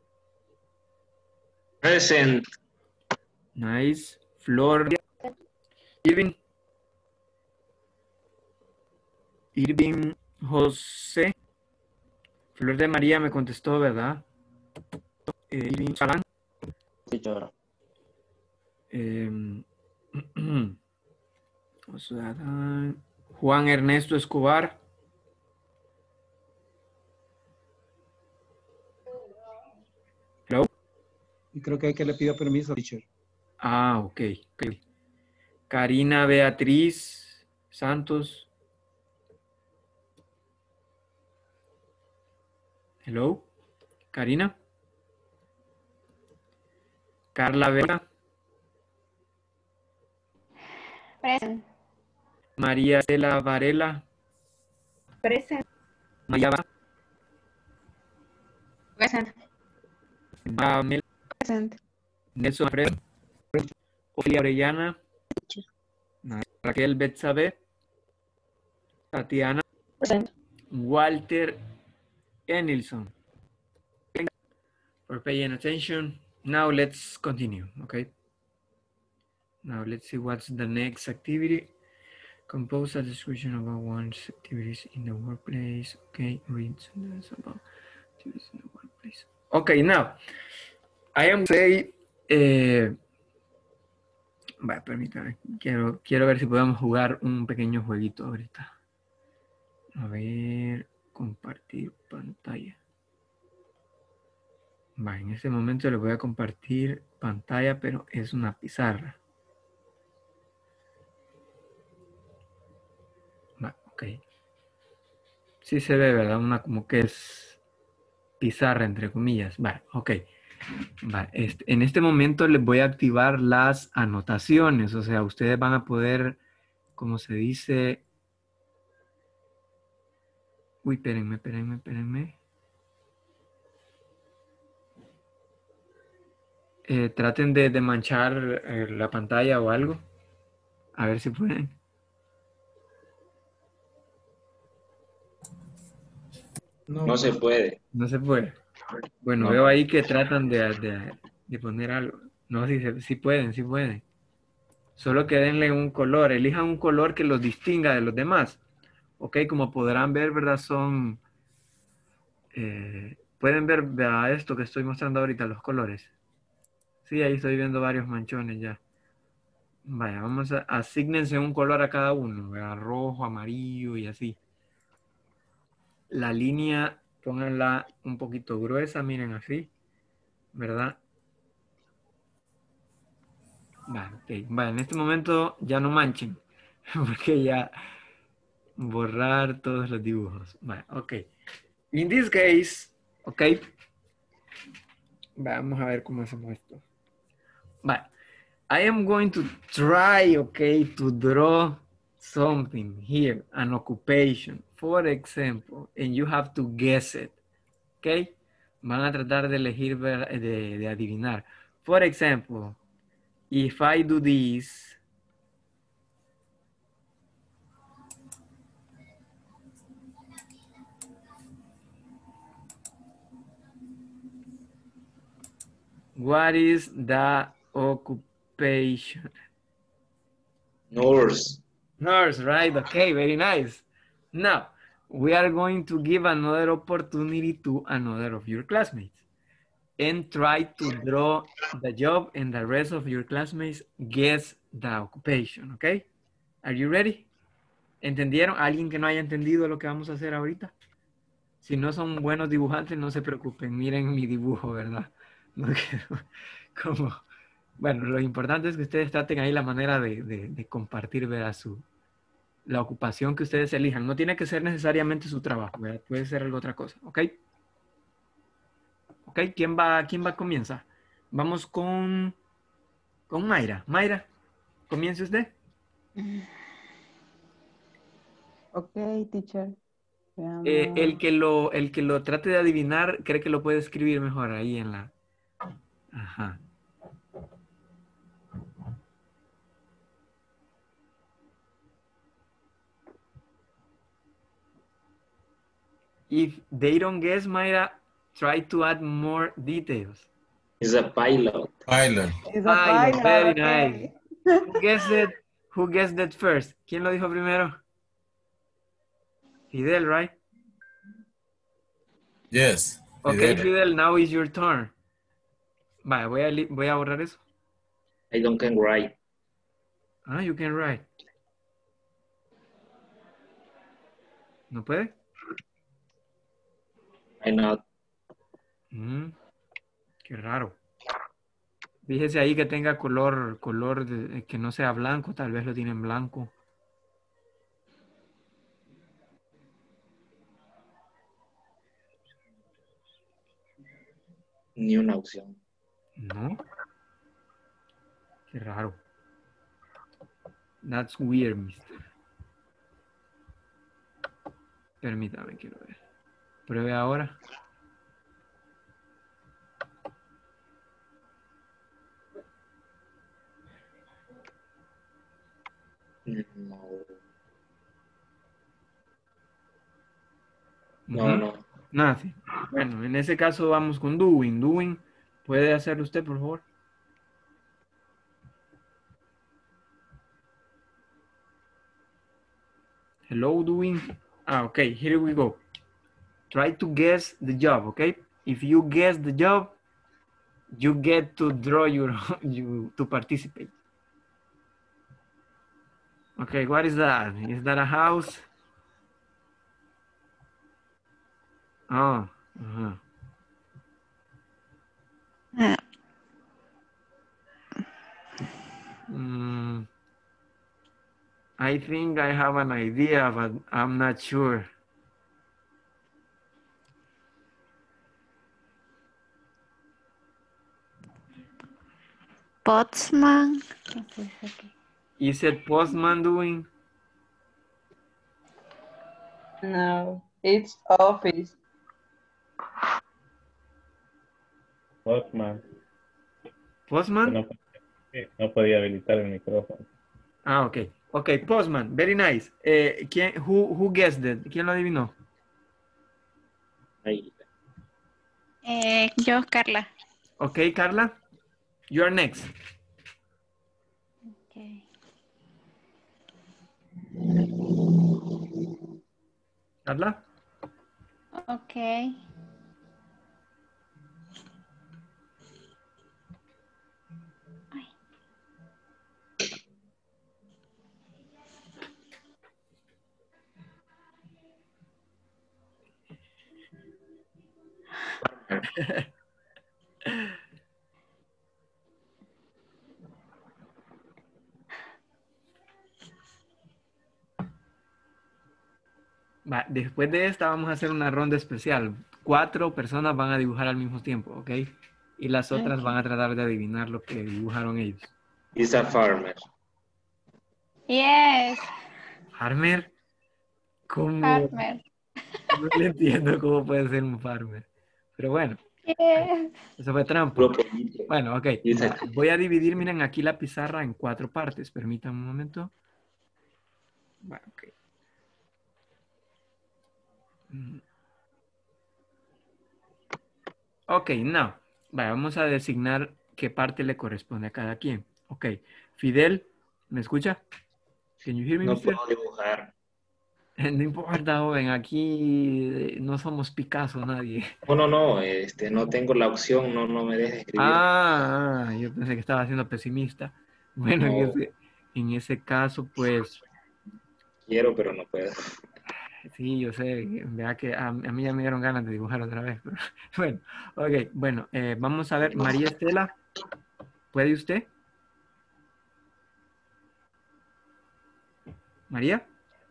Present.
Nice. Flor. Irving. Irving José. Flor de María me contestó, ¿verdad? Irving Salán.
Teacher.
Juan Ernesto Escobar. Hello.
Y creo que hay que le pido permiso, teacher.
Ah, ok. Karina Beatriz Santos. Hello. Karina. Carla Vega.
Present.
María Estela Varela.
Present.
María Va.
Present.
Pamela.
Present.
Nelson Alfredo. Ofelia Orellana. Raquel Betsabe. Tatiana.
Present.
Walter Enilson. Thank you for paying attention. Now let's continue, okay? Now let's see what's the next activity. Compose a description about one's activities in the workplace. Okay, read sentences about activities in the workplace. Okay, now I am saying, permítame, quiero ver si podemos jugar un pequeño jueguito ahorita. A ver, compartir pantalla. En este momento les voy a compartir pantalla, pero es una pizarra. Ok. Sí se ve, ¿verdad? Una como que es pizarra, entre comillas. Ok. En este momento les voy a activar las anotaciones. O sea, ustedes van a poder, como se dice... Uy, espérenme. Traten de manchar la pantalla o algo. A ver si pueden.
No se puede.
No se puede. Bueno,
No.
veo ahí que tratan de poner algo. No, sí pueden. Solo que denle un color. Elijan un color que los distinga de los demás. Ok, como podrán ver, ¿verdad? Son... pueden ver esto que estoy mostrando ahorita, los colores. Sí, ahí estoy viendo varios manchones ya. Vaya, vamos a asígnense un color a cada uno, ¿verdad? Rojo, amarillo y así. La línea, pónganla un poquito gruesa, miren así, ¿verdad? Okay. En este momento ya no manchen, porque ya borrar todos los dibujos. Ok. In this case, ok. Vamos a ver cómo hacemos esto. I am going to try, okay, to draw something here, an occupation, for example, and you have to guess it, okay? Van a tratar de elegir, de adivinar. For example, if I do this, what is the occupation?
Nurse.
Nurse, right? Okay, very nice. Now, we are going to give another opportunity to another of your classmates and try to draw the job and the rest of your classmates guess the occupation, okay? Are you ready? ¿Entendieron? ¿Alguien que no haya entendido lo que vamos a hacer ahorita? Si no son buenos dibujantes, no se preocupen. Miren mi dibujo, ¿verdad? No quiero como... Bueno, lo importante es que ustedes traten ahí la manera de compartir, ¿verdad? La ocupación que ustedes elijan. No tiene que ser necesariamente su trabajo, ¿verdad? Puede ser algo otra cosa, ¿ok? ¿Ok? ¿Quién va a comienzar? Vamos con Mayra. Mayra, comience usted.
Ok, teacher.
El que lo trate de adivinar, cree que lo puede escribir mejor ahí en la... Ajá. If they don't guess, Mayra, try to add more details.
It's a pilot.
Pilot.
It's a pilot,
Very
okay.
nice. Who guessed that first? ¿Quién lo dijo primero? Fidel, right?
Yes.
Okay,
Fidel.
Fidel, now is your turn. Vale, voy a borrar eso.
I don't can write.
Ah, you can write. ¿No puede?
I not.
Qué raro. Fíjese ahí que tenga color que no sea blanco, tal vez lo tiene en blanco.
Ni una opción.
No. Qué raro. That's weird, mister. Permítame, quiero ver. Pruebe ahora.
No. No.
Nada. Bueno, en ese caso vamos con doing. Doing, ¿puede hacer usted, por favor? Hello, doing. Okay, here we go. Try to guess the job, okay? If you guess the job, you get to draw to participate. Okay, what is that? Is that a house? Oh, I think I have an idea, but I'm not sure.
Postman.
Is it postman doing?
No, it's office.
Postman.
Postman?
No podía habilitar el micrófono.
Okay. Okay, postman. Very nice. Who guessed it? ¿Quién lo adivinó?
Yo, Carla.
Okay, Carla. You are next.
Okay.
Carla?
Okay.
Después de esta vamos a hacer una ronda especial. 4 personas van a dibujar al mismo tiempo, ¿ok? Y las otras van a tratar de adivinar lo que dibujaron ellos.
It's a farmer.
Yes.
¿Farmer? ¿Cómo?
Farmer.
No le entiendo cómo puede ser un farmer. Pero bueno.
Yes.
Eso fue trampa. Bueno, ok. Voy a dividir, miren, aquí la pizarra en 4 partes. Permítanme un momento. Bueno, ok. Ok, now. Vamos a designar qué parte le corresponde a cada quien. Ok. Fidel, ¿me escucha? Can you hear me,
No
mister?
puedo dibujar.
No importa, joven. Aquí no somos Picasso, nadie.
No, no tengo la opción, no me deja escribir.
Yo pensé que estaba siendo pesimista. Bueno,
No.
en ese caso, pues...
Quiero, pero no puedo.
Sí, yo sé, vea que a mí ya me dieron ganas de dibujar otra vez. Pero, bueno, ok, bueno, vamos a ver. María Estela, ¿puede usted? ¿María?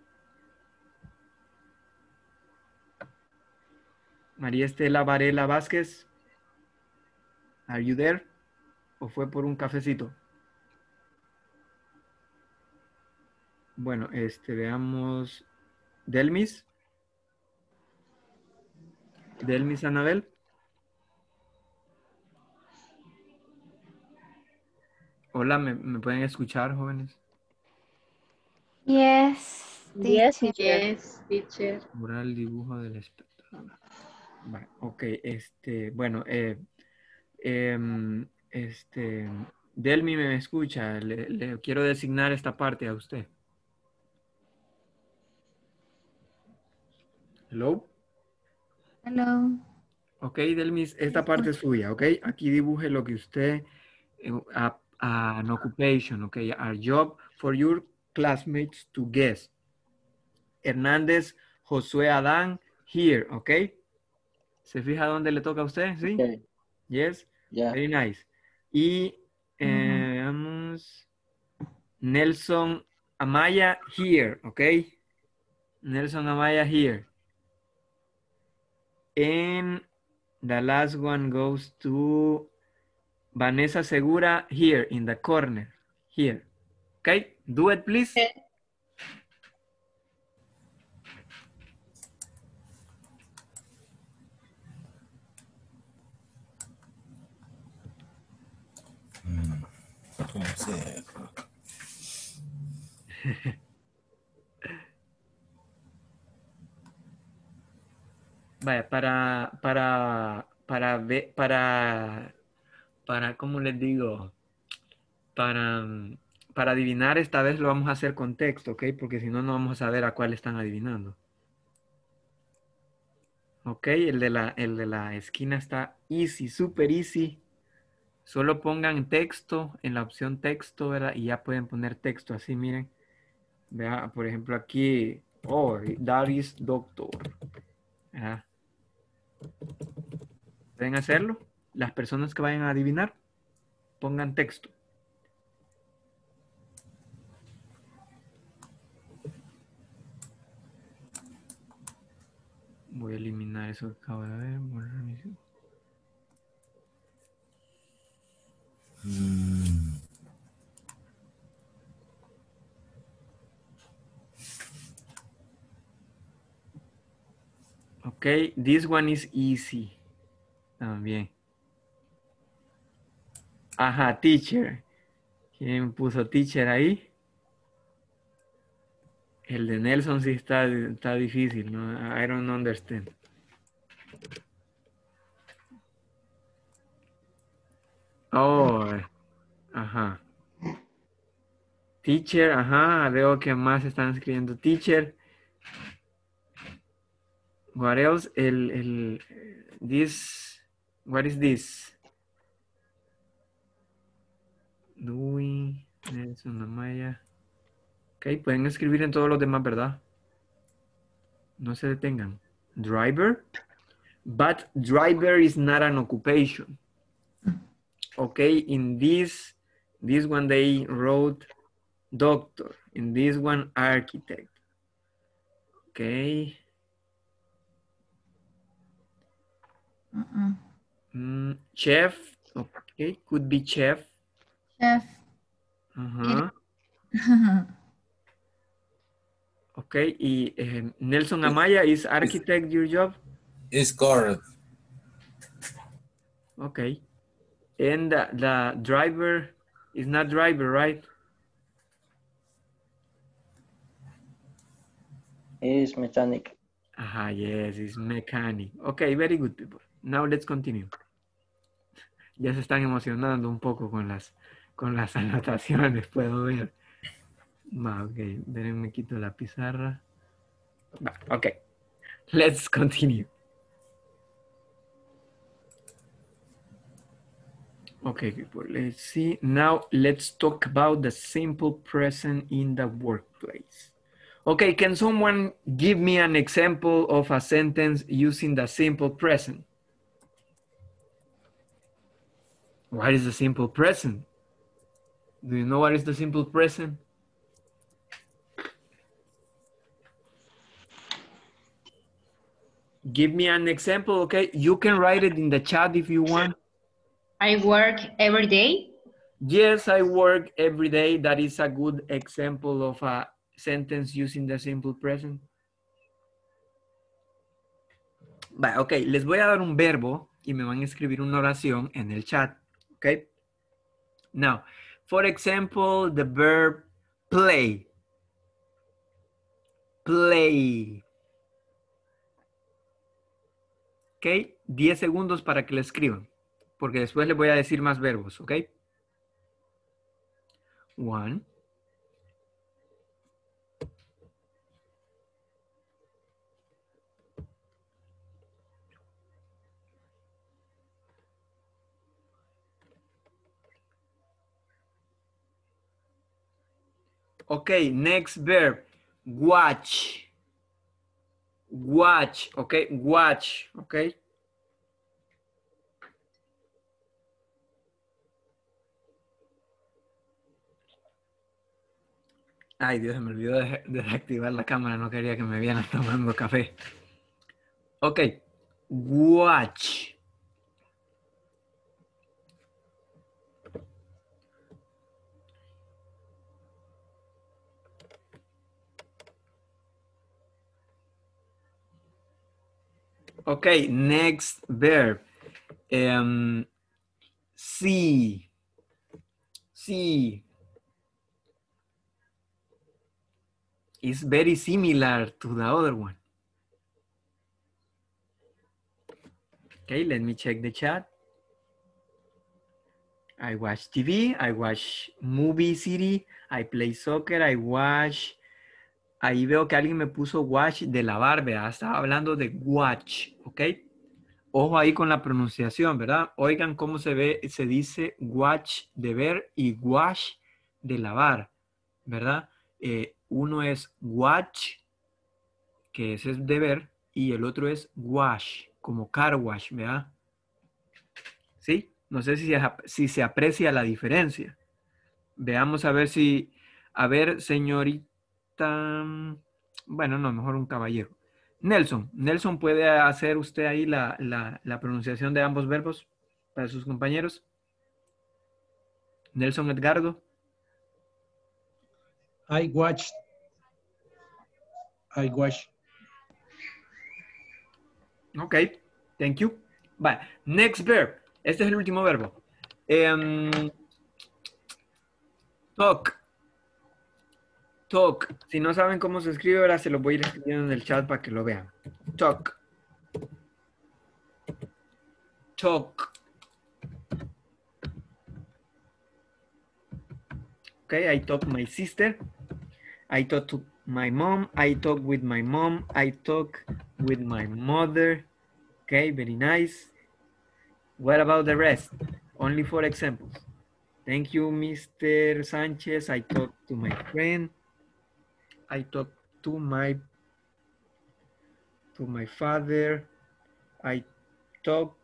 María Estela Varela Vázquez, ¿are you there? ¿O fue por un cafecito? Bueno, veamos. Delmis. Delmis Anabel. Hola, ¿me pueden escuchar, jóvenes?
Yes,
Yes,
teacher.
teacher.
Yes, teacher.
Mural, dibujo del espectador. Vale, ok, bueno, Delmi me escucha, le quiero designar esta parte a usted. Hello.
Hello.
Ok, Delmis, esta parte es suya, ok. Aquí dibuje lo que usted, an occupation, ok, a job for your classmates to guess. Hernández, Josué Adán, here, ok. ¿Se fija dónde le toca a usted? ¿Sí?
Okay.
Yes.
Yeah.
Very nice. Y veamos. Nelson Amaya here, ¿ok? Nelson Amaya here. And the last one goes to Vanessa Segura here in the corner. Here. Okay? Do it, please.
¿Cómo se?
Vaya, ¿cómo les digo? Para adivinar esta vez lo vamos a hacer con texto, ¿ok? Porque si no, no vamos a saber a cuál están adivinando. Ok, el de la esquina está easy, super easy. Solo pongan texto en la opción texto, ¿verdad? Y ya pueden poner texto así, miren. Vea, por ejemplo, aquí, oh, that is doctor. ¿Verdad? ¿Pueden hacerlo? Las personas que vayan a adivinar, pongan texto. Voy a eliminar eso que acabo de ver. Ok, this one is easy. También. Ajá, teacher. ¿Quién puso teacher ahí? El de Nelson sí está difícil, ¿no? I don't understand. Oh, ajá. Teacher, ajá. Veo que más están escribiendo teacher. What else? What is this? Doing, Nelson Amaya. Ok, pueden escribir en todos los demás, ¿verdad? No se detengan. Driver. But driver is not an occupation. Okay, in this one they wrote doctor. In this one, architect. Okay. Chef. Okay, could be chef.
Chef.
Okay, y Nelson Amaya, is architect your job?
It's correct.
Okay. And the driver is not driver, right?
Is mechanic.
Aha, yes, it's mechanic. Okay, very good, people. Now let's continue. Ya se están emocionando un poco con las anotaciones, puedo ver. Ok, me quito la pizarra. Okay, let's continue. Okay, people, let's see. Now let's talk about the simple present in the workplace. Okay, can someone give me an example of a sentence using the simple present? What is the simple present? Do you know what is the simple present? Give me an example, okay? You can write it in the chat if you want.
I work every day.
Yes, I work every day. That is a good example of a sentence using the simple present? Vale, ok, les voy a dar un verbo y me van a escribir una oración en el chat. Ok. Now, for example, the verb play. Play. Ok, 10 segundos para que le escriban, porque después les voy a decir más verbos, ok. 1. Ok, next verb, watch. Watch, ok, watch, ok. Ay, Dios, me olvidó de desactivar la cámara, no quería que me vieran tomando café. Ok, watch. Ok, next verb. See. See. It's very similar to the other one. Okay, let me check the chat. I watch TV, I watch movie city, I play soccer, I watch. Ahí veo que alguien me puso watch de lavar, ¿verdad? Estaba hablando de watch, ¿ok? Ojo ahí con la pronunciación, ¿verdad? Oigan cómo se ve, se dice watch de ver y wash de lavar, ¿verdad? Uno es watch, que ese es de ver, y el otro es wash, como car wash, ¿verdad? ¿Sí? No sé si se aprecia la diferencia. Veamos a ver si... A ver, señorita... Bueno, no, mejor un caballero. Nelson. Nelson, ¿puede hacer usted ahí la pronunciación de ambos verbos para sus compañeros? Nelson Edgardo.
I watch.
Ok, thank you. Vale, next verb. Este es el último verbo. Talk. Talk. Si no saben cómo se escribe, ahora se lo voy a ir escribiendo en el chat para que lo vean. Talk. Talk. Okay, I talk to my sister. I talk to my mom. I talk with my mom. I talk with my mother. Okay, very nice. What about the rest? Only 4 examples. Thank you, Mr. Sanchez. I talk to my friend. I talk to my father. I talk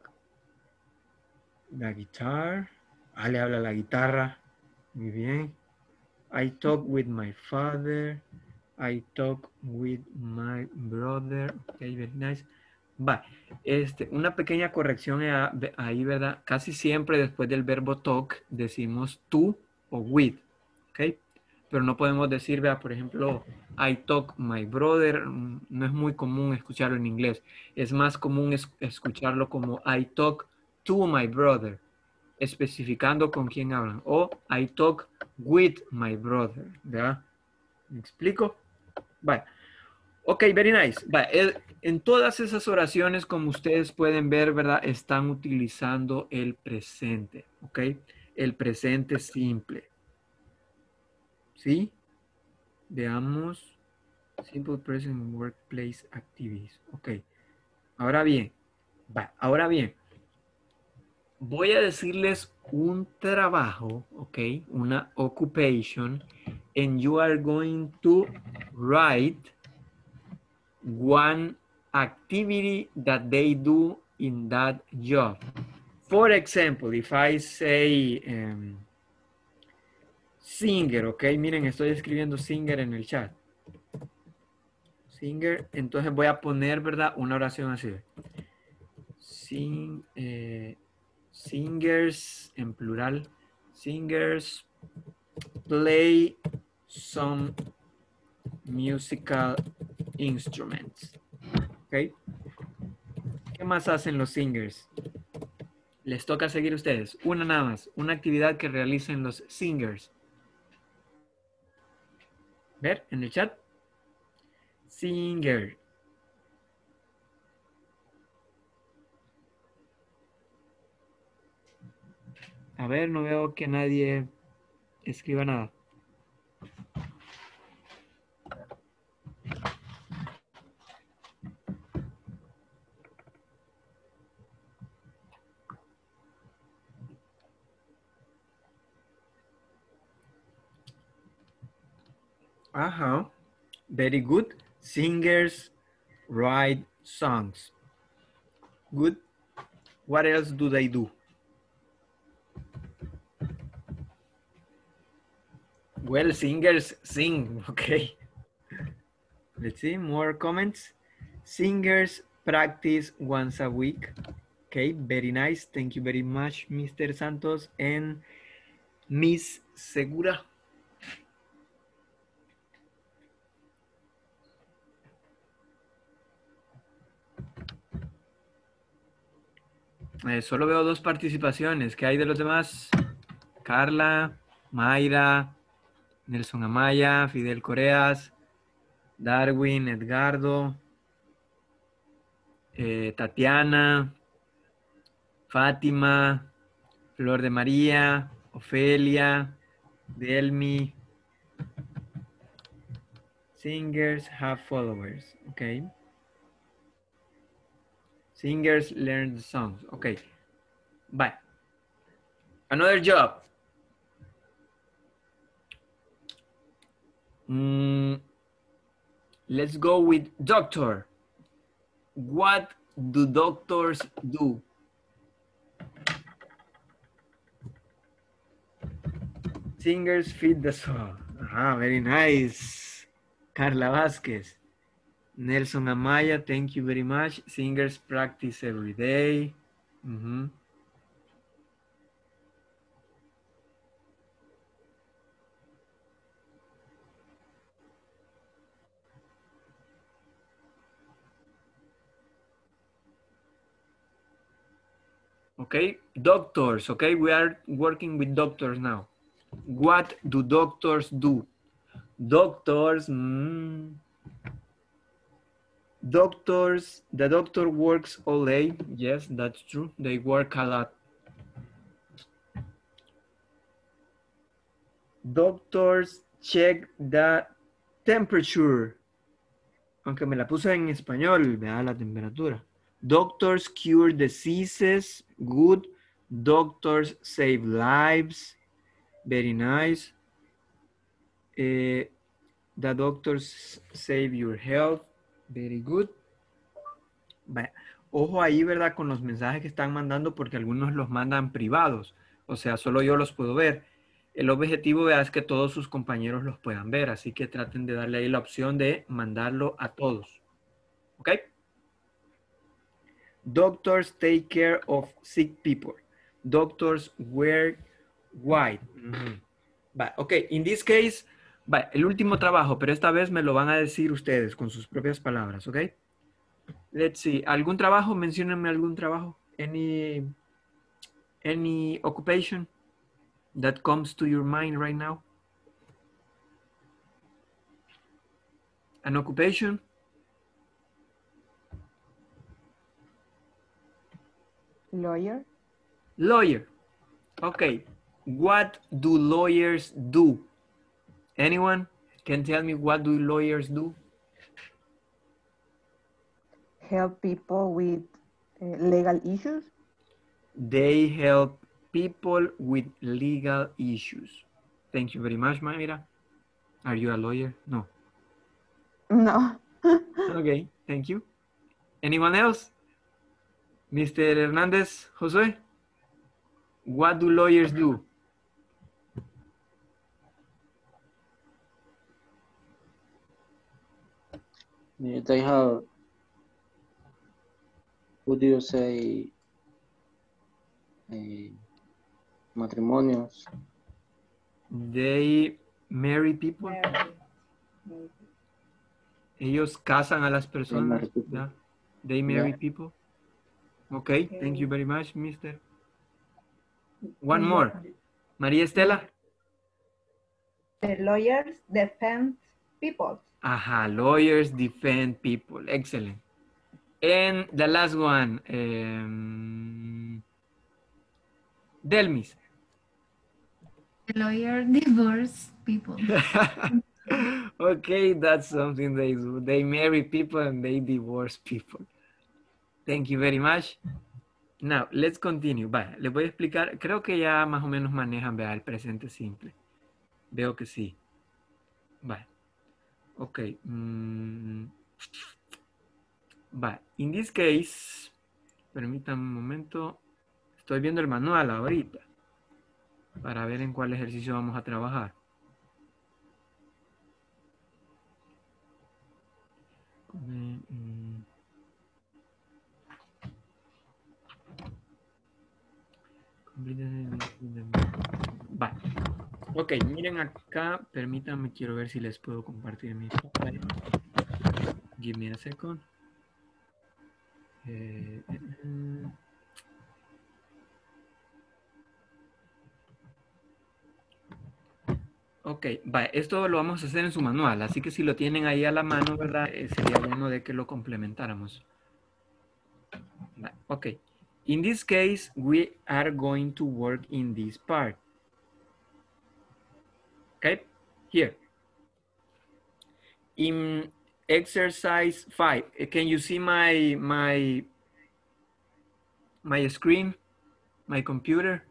la guitar. Le habla la guitarra. Muy bien. I talk with my father. I talk with my brother. Okay, very nice. Va. Una pequeña corrección ahí, ¿verdad? Casi siempre después del verbo talk decimos to o with. ¿Ok? Pero no podemos decir, ¿verdad? Por ejemplo, I talk my brother. No es muy común escucharlo en inglés. Es más común escucharlo como I talk to my brother, especificando con quién hablan. O I talk with my brother, ¿verdad? ¿Me explico? Vale. Ok, very nice. Vale. En todas esas oraciones, como ustedes pueden ver, ¿verdad? Están utilizando el presente, ¿ok? El presente simple. ¿Sí? Veamos. Simple present workplace activities. Ok. Ahora bien. Va. Ahora bien. Voy a decirles un trabajo, ¿ok? Una occupation. And you are going to write one activity that they do in that job. For example, if I say singer, ok, miren, estoy escribiendo singer en el chat. Singer, entonces voy a poner, ¿verdad? Una oración así. Singers, en plural. Singers play some musical instruments. ¿Ok? ¿Qué más hacen los singers? Les toca seguir a ustedes. Una nada más. Una actividad que realicen los singers. ¿Ver en el chat? Singer. A ver, no veo que nadie escriba nada. Ajá. Very good. Singers write songs. Good. What else do they do? Well, singers sing, okay. Let's see, more comments. Singers practice once a week. Okay, very nice. Thank you very much, Mr. Santos and Miss Segura. Solo veo 2 participaciones. ¿Qué hay de los demás? Carla, Mayra, Nelson Amaya, Fidel Coreas, Darwin, Edgardo, Tatiana, Fátima, Flor de María, Ofelia, Delmi. Singers have followers. Okay. Singers learn the songs. Okay. Bye. Another job. Let's go with doctor. What do doctors do? Singers feed the soul. Ah, very nice. Carla Vázquez. Nelson Amaya, thank you very much. Singers practice every day. Okay, doctors. Okay, we are working with doctors now. What do doctors do? Doctors, doctors, the doctor works all day. Yes, that's true. They work a lot. Doctors check the temperature. Aunque me la puse en español, vea la temperatura. Doctors cure diseases. Good. Doctors save lives. Very nice. The doctors save your health. Very good. Vaya. Ojo ahí, ¿verdad? Con los mensajes que están mandando porque algunos los mandan privados. O sea, solo yo los puedo ver. El objetivo es que todos sus compañeros los puedan ver. Así que traten de darle ahí la opción de mandarlo a todos. ¿Ok? Doctors take care of sick people. Doctors wear white. Ok, in this case, el último trabajo, pero esta vez me lo van a decir ustedes con sus propias palabras, ¿ok? Let's see. ¿Algún trabajo? Menciónenme algún trabajo. Any occupation that comes to your mind right now? An occupation?
Lawyer.
Lawyer. Okay. What do lawyers do? Anyone can tell me what do lawyers do?
Help people with legal issues.
They help people with legal issues. Thank you very much, Mayra. Are you a lawyer? No.
No.
Okay, thank you. Anyone else? Mr. Hernandez, Josue? What do lawyers do?
They have, what do you say, matrimonios.
They marry people? Ellos casan a las personas.
people.
¿Ya? They marry
Yeah.
people. Okay, thank you very much, mister. One more. María Estela.
The lawyers defend people.
Aha, lawyers defend people. Excellent. And the last one, Delmis.
The lawyer divorce people.
Okay, that's something they do. They marry people and they divorce people. Thank you very much. Now, let's continue. Vaya, les voy a explicar. Creo que ya más o menos manejan, vea, el presente simple. Veo que sí. Vaya. Ok. Vaya. In this case, permítanme un momento. Estoy viendo el manual ahorita para ver en cuál ejercicio vamos a trabajar. Vale. Ok, miren acá, permítanme, quiero ver si les puedo compartir mi pantalla. Give me a second. Ok, vale, esto lo vamos a hacer en su manual, así que si lo tienen ahí a la mano, ¿verdad? Sería bueno de que lo complementáramos. Vale, ok. In this case, we are going to work in this part. Okay, here. In exercise 5, can you see my screen, my computer?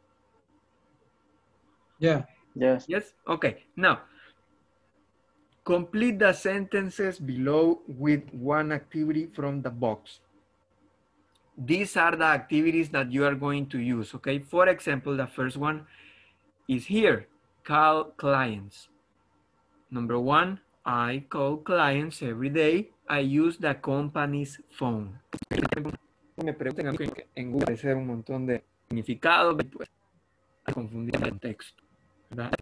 Yeah.
Yes.
Yes? Okay. Now, complete the sentences below with one activity from the box. These are the activities that you are going to use, okay? For example, the first one is here, call clients. Number 1, I call clients every day. I use the company's phone. Me preguntan a mí en Google aparecer un montón de significados, pues, a confundir el texto, ¿verdad?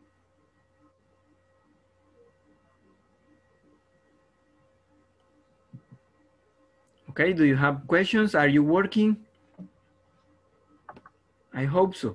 Okay, do you have questions? Are you working? I hope so.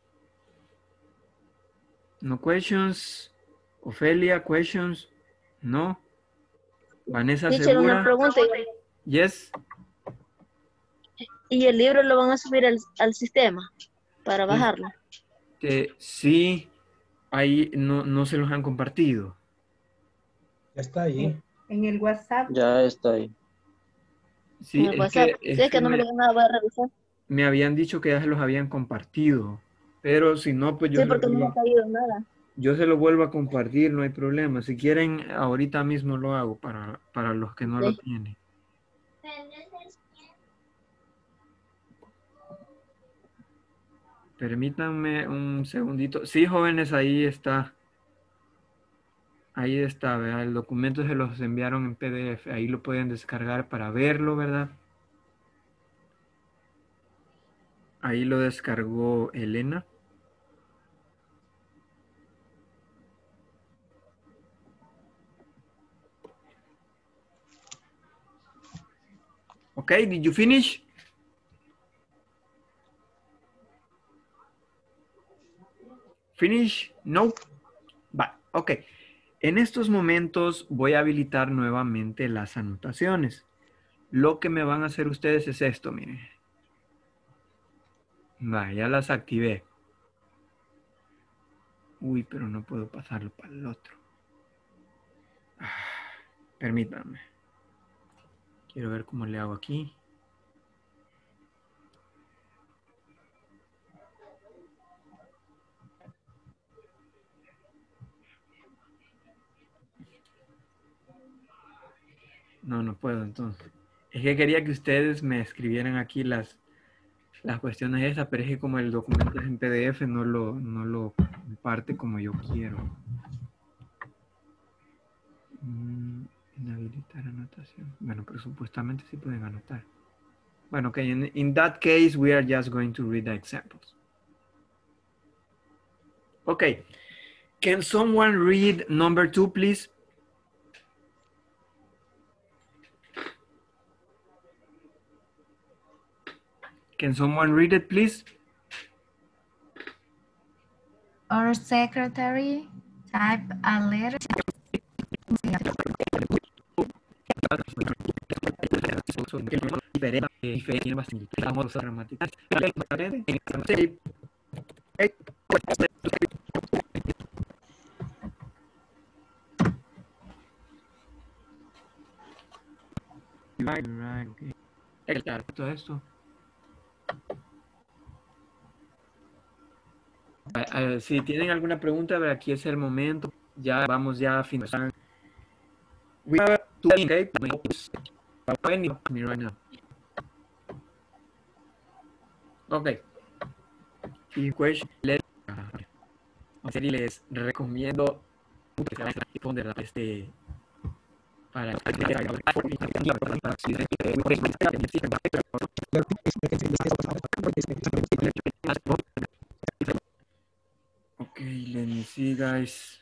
No questions? Ofelia, questions? No? Vanessa,
Teacher, una
¿segura?
pregunta.
Yes.
¿Y el libro lo van a subir al sistema para bajarlo?
Sí, ahí no se los han compartido.
Ya está ahí.
En el WhatsApp.
Ya está ahí.
Sí,
En el WhatsApp. Es que no me lo van a revisar.
me habían dicho que ya se los habían compartido, pero si no, pues
Sí, porque no me ha caído nada.
yo se lo vuelvo a compartir, no hay problema. Si quieren, ahorita mismo lo hago para los que no lo tienen. Permítanme un segundito. Sí, jóvenes, ahí está. Ahí está, ¿verdad? El documento se los enviaron en PDF. Ahí lo pueden descargar para verlo, ¿verdad? Ahí lo descargó Elena. Okay, did you finish? Finish? No. Va, ok. En estos momentos voy a habilitar nuevamente las anotaciones. Lo que me van a hacer ustedes es esto, miren. Va, ya las activé. Uy, pero no puedo pasarlo para el otro. Permítanme. Quiero ver cómo le hago aquí. No puedo entonces. Es que quería que ustedes me escribieran aquí las cuestiones esas, pero es que como el documento es en PDF, no lo comparte como yo quiero. Inhabilitar anotación. Bueno, pero supuestamente sí pueden anotar. Bueno, ok, in that case, we are just going to read the examples. Okay, can someone read number 2, please? Can someone read it, please?
Our secretary type a letter.
Right, okay. Todo esto. Si tienen alguna pregunta, aquí es el momento. Ya vamos ya a finalizar. We have two, okay? Me right now. Okay. Y question, les recomiendo que se responder para okay, let me see, guys.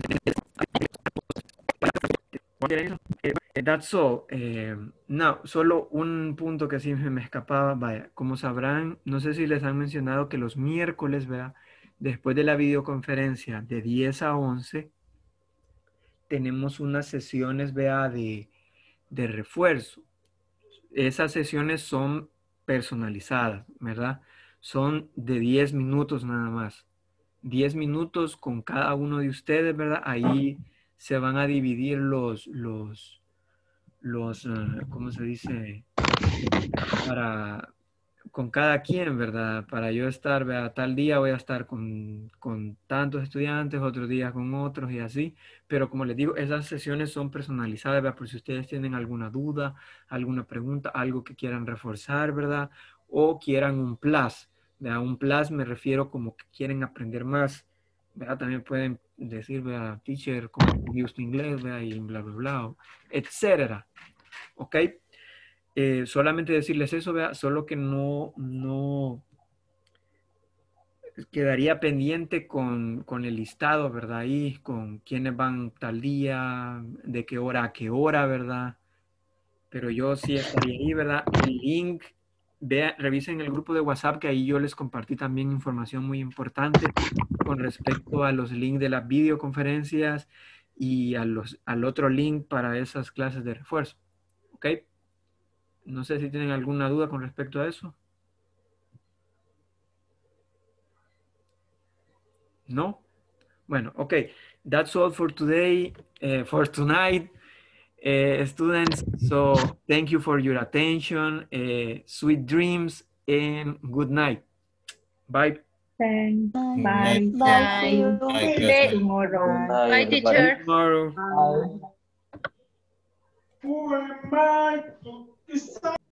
That's all. No, solo un punto que sí me escapaba. Vaya, como sabrán, no sé si les han mencionado que los miércoles, ¿verdad? Después de la videoconferencia de 10 a 11, tenemos unas sesiones, vea, de refuerzo. Esas sesiones son personalizadas, ¿verdad? Son de 10 minutos nada más. 10 minutos con cada uno de ustedes, ¿verdad? Ahí se van a dividir los ¿cómo se dice? Con cada quien, ¿verdad? Para yo estar, ¿verdad? Tal día voy a estar con tantos estudiantes, otros días con otros y así. Pero como les digo, esas sesiones son personalizadas, ¿verdad? Por si ustedes tienen alguna duda, alguna pregunta, algo que quieran reforzar, ¿verdad? O quieran un plus, ¿verdad? Un plus me refiero como que quieren aprender más, ¿verdad? También pueden decir, ¿verdad? Teacher, ¿cómo gusta inglés, ¿verdad? Y bla, bla, bla, etcétera. ¿Ok? Solamente decirles eso, vea, solo que no quedaría pendiente con el listado, ¿verdad? Ahí, con quiénes van tal día, de qué hora a qué hora, ¿verdad? Pero yo sí estaría ahí, ¿verdad? El link, revisen el grupo de WhatsApp, que ahí yo les compartí también información muy importante con respecto a los links de las videoconferencias y al otro link para esas clases de refuerzo. ¿Ok? No sé si tienen alguna duda con respecto a eso. ¿No? Bueno, okay. That's all for today, for tonight, students. So thank you for your attention. Sweet dreams and good night. Bye.
Thanks.
Bye.
Bye.
Bye.
Bye.
Tomorrow.
Bye, teacher.
Tomorrow.
Bye.